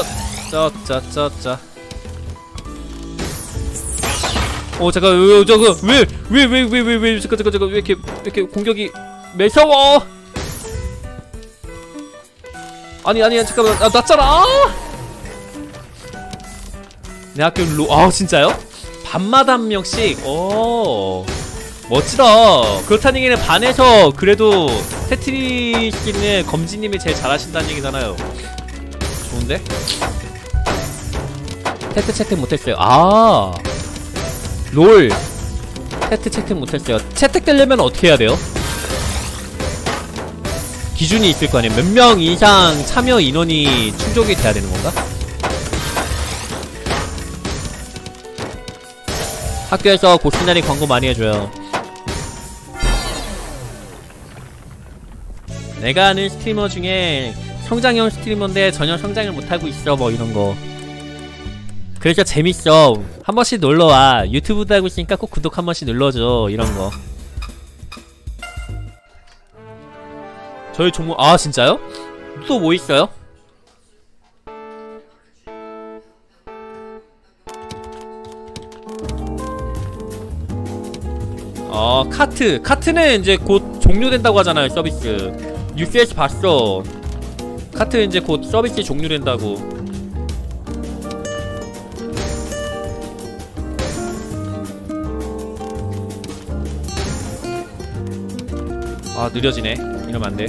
잠깐 저거 왜 잠깐 왜 이렇게 공격이 매서워? 아니 잠깐만 났잖아. 내 학교 아 진짜요? 밤마다 한 명씩. 멋지다. 그렇다는 얘기는 반에서 그래도 테트리스는 검지님이 제일 잘하신다는 얘기잖아요. 좋은데? 테트 채택 못했어요. 아 롤 테트 채택 못했어요. 채택되려면 어떻게 해야 돼요? 기준이 있을 거 아니에요. 몇 명 이상 참여 인원이 충족이 돼야 되는 건가? 학교에서 고시나리 광고 많이 해줘요. 내가 아는 스트리머 중에 성장형 스트리머인데 전혀 성장을 못하고 있어 뭐 이런거. 그래서 재밌어. 한 번씩 놀러와. 유튜브도 하고 있으니까 꼭 구독 한 번씩 눌러줘 이런거. 저희 종목 아 진짜요? 또 뭐 있어요? 카트는 이제 곧 종료된다고 하잖아요. 서비스 뉴스에서 봤어. 카트 이제 곧 서비스 종료된다고. 아 느려지네. 이러면 안돼.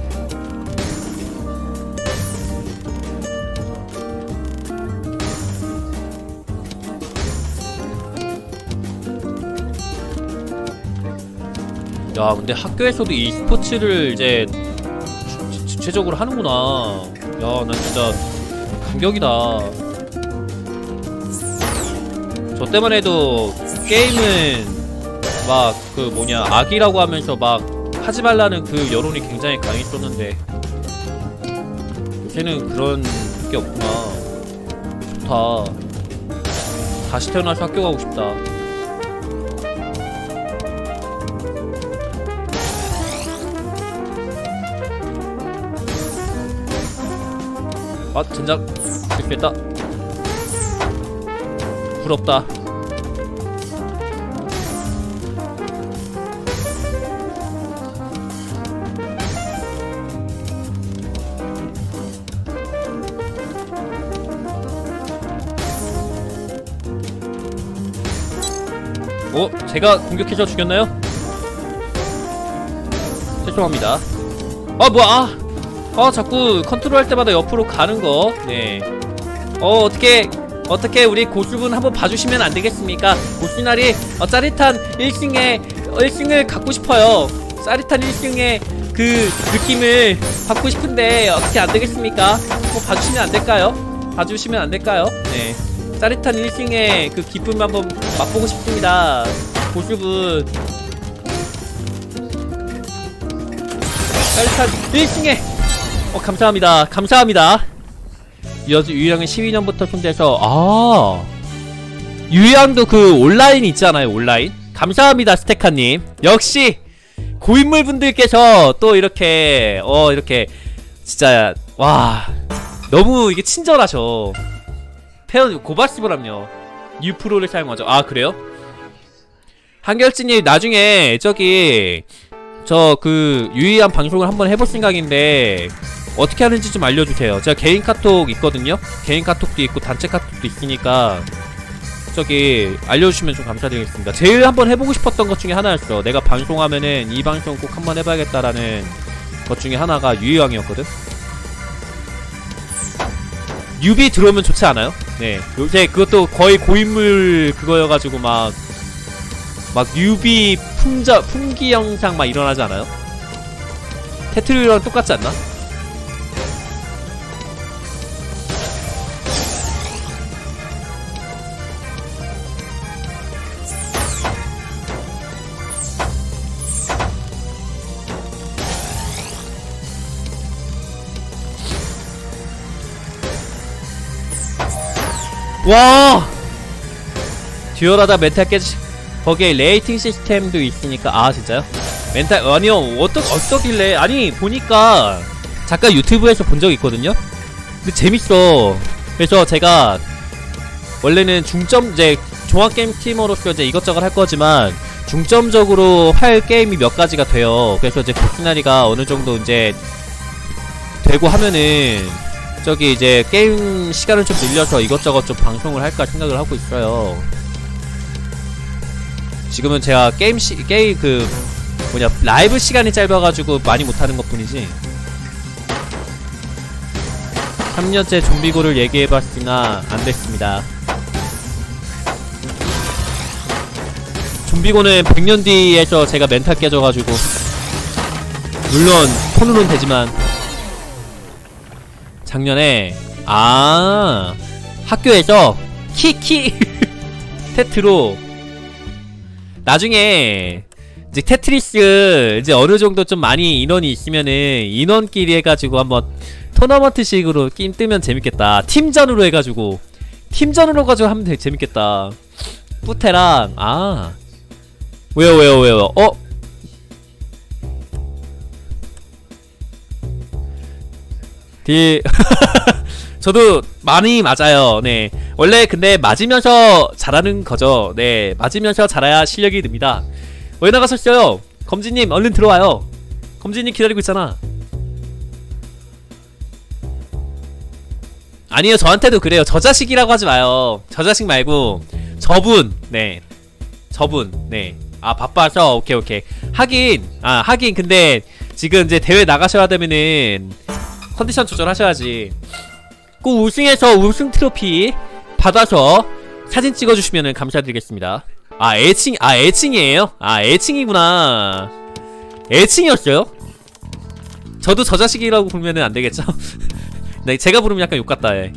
야 근데 학교에서도 이 스포츠를 이제 주체적으로 하는구나. 야 난 진짜 감격이다. 저 때만 해도 게임은 막 그 뭐냐 악이라고 하면서 막 하지 말라는 그 여론이 굉장히 강했었는데 요새는 그런 게 없구나. 좋다. 다시 태어나서 학교 가고 싶다. 아 진작 됐겠다. 부럽다. 제가 공격해서 죽였나요? 죄송합니다. 뭐야. 자꾸 컨트롤 할 때마다 옆으로 가는거. 네. 어떻게 우리 고수분 한번 봐주시면 안 되겠습니까? 고수날이 짜릿한 1승을 갖고 싶어요. 짜릿한 1승의 그 느낌을 받고 싶은데 어떻게 안 되겠습니까? 한번 봐주시면 안 될까요? 봐주시면 안 될까요? 네. 짜릿한 1승의 그 기쁨 한번 맛보고 싶습니다. 고수분. 짜릿한 1승의 감사합니다. 감사합니다. 유희양은 12년부터 손대서 유희양도 그 온라인 있잖아요. 온라인. 감사합니다 스테카님. 역시 고인물분들께서 또 이렇게 이렇게 진짜 와 너무 이게 친절하셔. 고바스브람요. 뉴프로를 사용하죠. 그래요? 한결진님 나중에 저기 그 유희한 방송을 한번 해볼 생각인데 어떻게 하는지 좀 알려주세요. 제가 개인 카톡 있거든요. 개인 카톡도 있고 단체 카톡도 있으니까 저기 알려주시면 좀 감사드리겠습니다. 제일 한번 해보고 싶었던 것 중에 하나였어. 내가 방송하면은 이 방송 꼭 한번 해봐야겠다라는 것 중에 하나가 유희왕이었거든. 뉴비 들어오면 좋지 않아요? 네. 요새 그것도 거의 고인물 그거여가지고 막 뉴비 품귀 영상 막 일어나지 않아요? 테트리랑 똑같지 않나? 와! 듀얼하다 멘탈 깨지. 거기에 레이팅 시스템도 있으니까. 아 진짜요? 멘탈 아니요 어떻길래. 아니 보니까 잠깐 유튜브에서 본 적 있거든요? 근데 재밌어. 그래서 제가 원래는 이제 종합게임 팀으로서 이제 이것저것 할 거지만 중점적으로 할 게임이 몇 가지가 돼요. 그래서 이제 복순아리가 어느 정도 이제 되고 하면은 저기 이제 게임 시간을 좀 늘려서 이것저것 좀 방송을 할까 생각을 하고 있어요. 지금은 제가 라이브 시간이 짧아가지고 많이 못하는 것 뿐이지. 3년째 좀비고를 얘기해봤으나 안됐습니다. 좀비고는 100년 뒤에서 제가 멘탈 깨져가지고, 물론 폰으로는 되지만 작년에 학교에서 테트로 나중에 이제 테트리스 이제 어느정도 좀 많이 인원이 있으면은 인원끼리 해가지고 한번 토너먼트식으로 게임 뜨면 재밌겠다. 팀전으로 해가지고 하면 되게 재밌겠다. 뿌테랑 왜요? 저도 많이 맞아요. 네. 원래 근데 맞으면서 잘하는 거죠. 네. 맞으면서 잘해야 실력이 늡니다. 왜 나가셨어요? 검지님 얼른 들어와요. 검지님 기다리고 있잖아. 아니요 저한테도 그래요. 저 자식이라고 하지 마요. 저 자식 말고 저분. 네. 저분. 네. 바빠서 오케이. 하긴 근데 지금 이제 대회 나가셔야 되면은 컨디션 조절하셔야지. 꼭 우승해서 우승 트로피 받아서 사진 찍어주시면은 감사드리겠습니다. 애칭이에요? 애칭이구나. 애칭이었어요? 저도 저 자식이라고 부르면은 안되겠죠? 네, 제가 부르면 약간 욕같다. 예.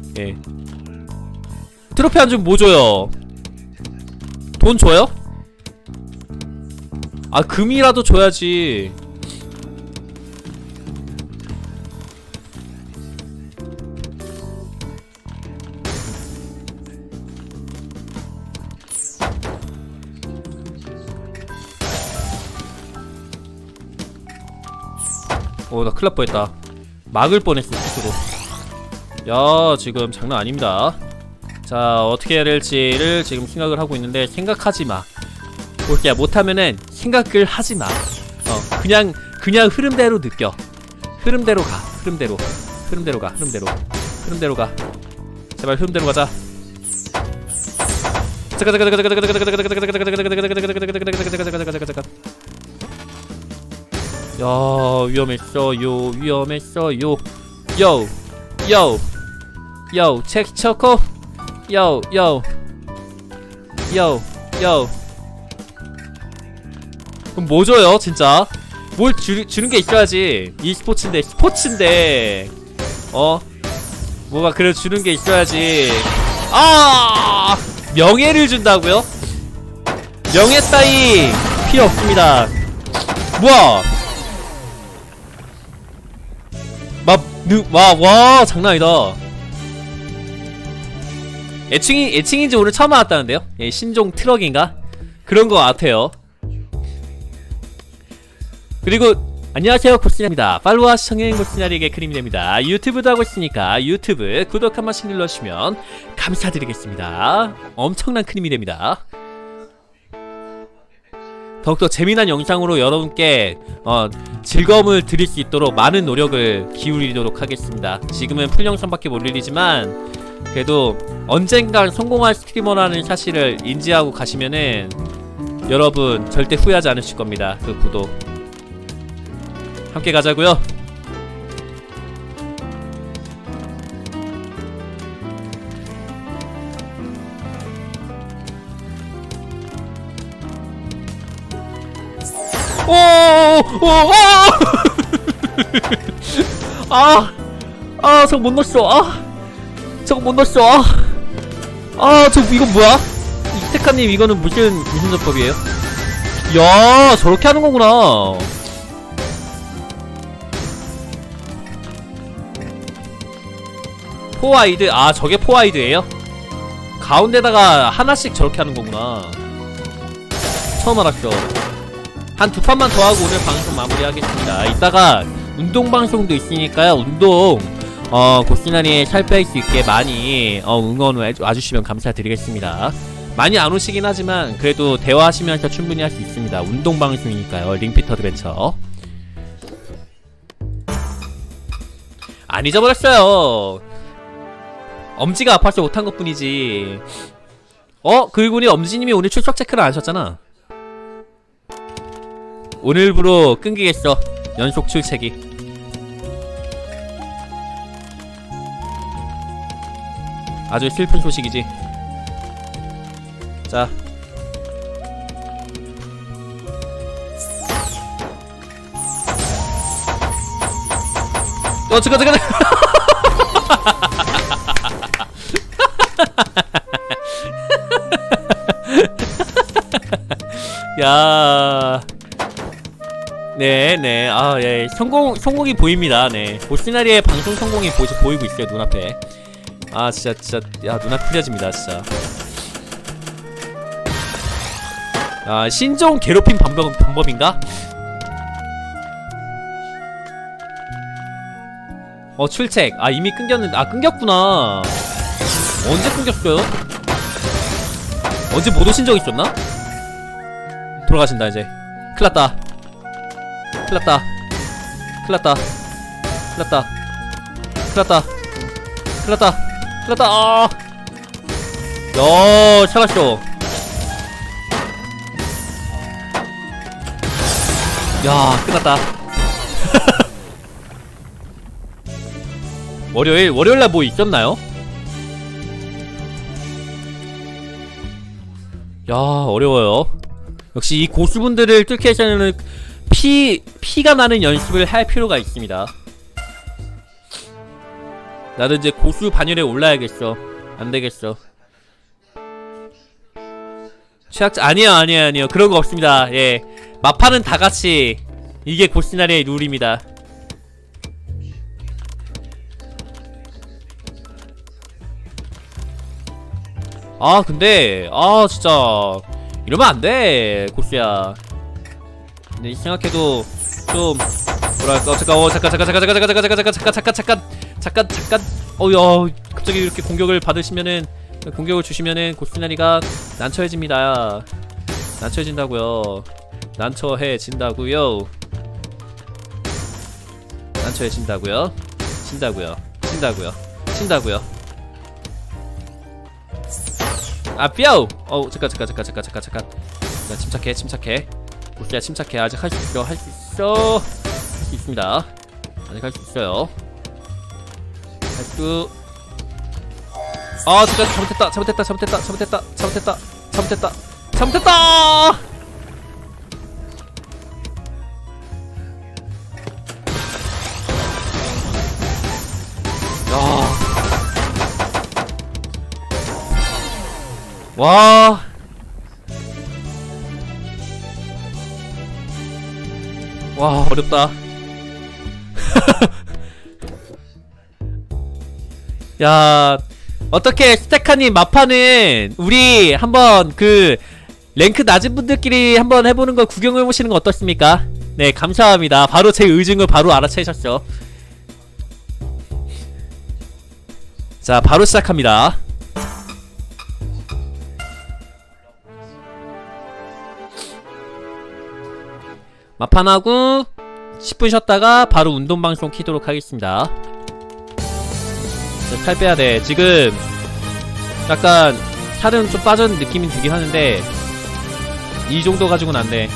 트로피 한 줌 뭐 줘요? 돈 줘요? 금이라도 줘야지. 나 큰일 날 뻔했다. 막을 뻔했어 스스로. 야 지금 장난 아닙니다. 자 어떻게 해야 될지를 지금 생각을 하고 있는데 생각하지마. 볼게야 못하면은 생각을 하지마. 그냥 흐름대로 느껴. 흐름대로 가. 흐름대로 가. 제발 흐름대로 가자. 잠깐. 야 위험했어요. 요 체크 초코. 요 그럼 뭐 줘요 진짜? 뭘 주는 게 있어야지. 이 스포츠인데 뭐가 그래 주는 게 있어야지. 명예를 준다고요? 명예 따위 필요 없습니다. 뭐야? 와 장난 아니다. 애칭인지 오늘 처음 알았다는데요? 예, 신종 트럭인가? 그런 거 같아요. 그리고 안녕하세요 고스나입니다. 팔로우와 시청해주신 고스나리에게 그림이 됩니다. 유튜브도 하고 있으니까 유튜브 구독 한 번씩 눌러주시면 감사드리겠습니다. 엄청난 큰 힘이 됩니다. 더욱더 재미난 영상으로 여러분께 즐거움을 드릴 수 있도록 많은 노력을 기울이도록 하겠습니다. 지금은 풀영상밖에 못 올리지만 그래도 언젠간 성공할 스트리머라는 사실을 인지하고 가시면은 여러분 절대 후회하지 않으실 겁니다. 그 구독 함께 가자고요. 저거 못 넣었어. 저거 못 넣었어. 이건 뭐야? 이테카님 이거는 무슨 전법이에요? 야 저렇게 하는 거구나. 포아이드. 저게 포아이드예요? 가운데다가 하나씩 저렇게 하는 거구나. 처음 알았어. 한 두 판만 더 하고 오늘 방송 마무리하겠습니다. 이따가 운동 방송도 있으니까요. 운동 고스나리에 살 뺄 수 있게 많이 응원 와주시면 감사드리겠습니다. 많이 안 오시긴 하지만 그래도 대화하시면서 충분히 할 수 있습니다. 운동 방송이니까요. 링피트 어드벤처. 안 잊어버렸어요. 엄지가 아파서 못한 것 뿐이지. 그리고 우리 엄지님이 오늘 출석 체크를 안 하셨잖아. 오늘부로 끊기겠어. 연속 출첵이. 아주 슬픈 소식이지. 자. 잠깐. 야. 네네. 예. 성공이 보입니다. 네. 보스나리의 방송 성공이 보이고 있어요. 눈앞에. 진짜. 야, 눈앞 흐려집니다. 진짜. 신종 괴롭힘 방법인가? 출첵. 이미 끊겼는데. 끊겼구나. 언제 끊겼어요? 언제 못 오신 적 있었나? 돌아가신다, 이제. 큰일났다. 야, 살았어. 야, 끝났다. 월요일날 뭐 있었나요? 야, 어려워요. 역시 이 고수분들을 뚫기 위해서는 피가 나는 연습을 할 필요가 있습니다. 나도 이제 고수 반열에 올라야겠어. 안되겠어. 최악자 아니에요. 그런 거 없습니다. 예. 마파는 다같이 이게 고스나리의 룰입니다. 근데 진짜 이러면 안돼 고스야. 근데 생각해도 좀 뭐랄까. 잠깐 야, 갑자기 이렇게 공격을 주시면은 고스나리가 난처해집니다. 난처해진다고요. 친다고요. 뼈! 잠깐. 침착해. 고스야, 침착해. 아직 할 수 있습니다. 아직 할 수 있어요. 잠깐. 잘못했다. 와. 어렵다. 야, 어떻게 스테카님 마파는 우리 한번 랭크 낮은 분들끼리 한번 해보는 거 구경해보시는 거 어떻습니까? 네, 감사합니다. 바로 제 의중을 바로 알아채셨죠. 자, 바로 시작합니다. 마판하고 10분 쉬었다가 바로 운동방송 키도록 하겠습니다. 살 빼야돼. 지금 약간 살은 좀 빠진 느낌이 들긴 하는데 이 정도 가지고는 안돼.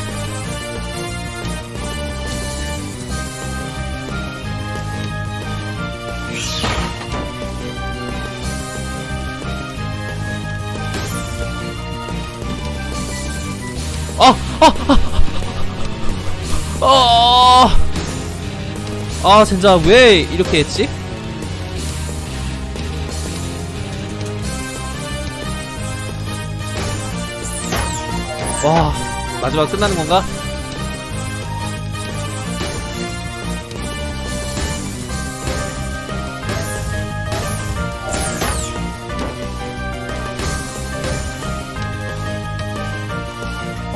진짜 왜 이렇게 했지? 와, 마지막 끝나는 건가?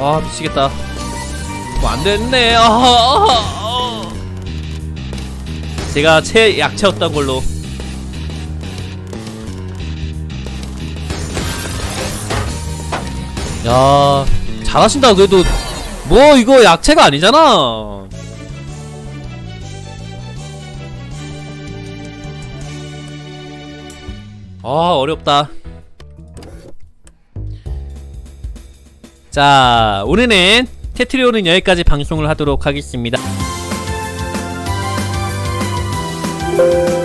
아 미치겠다. 뭐 안됐네. 제가 약체였던 걸로. 야 잘하신다. 그래도 뭐 이거 약체가 아니잖아. 아 어렵다. 자 오늘은 테트리오는 여기까지 방송을 하도록 하겠습니다.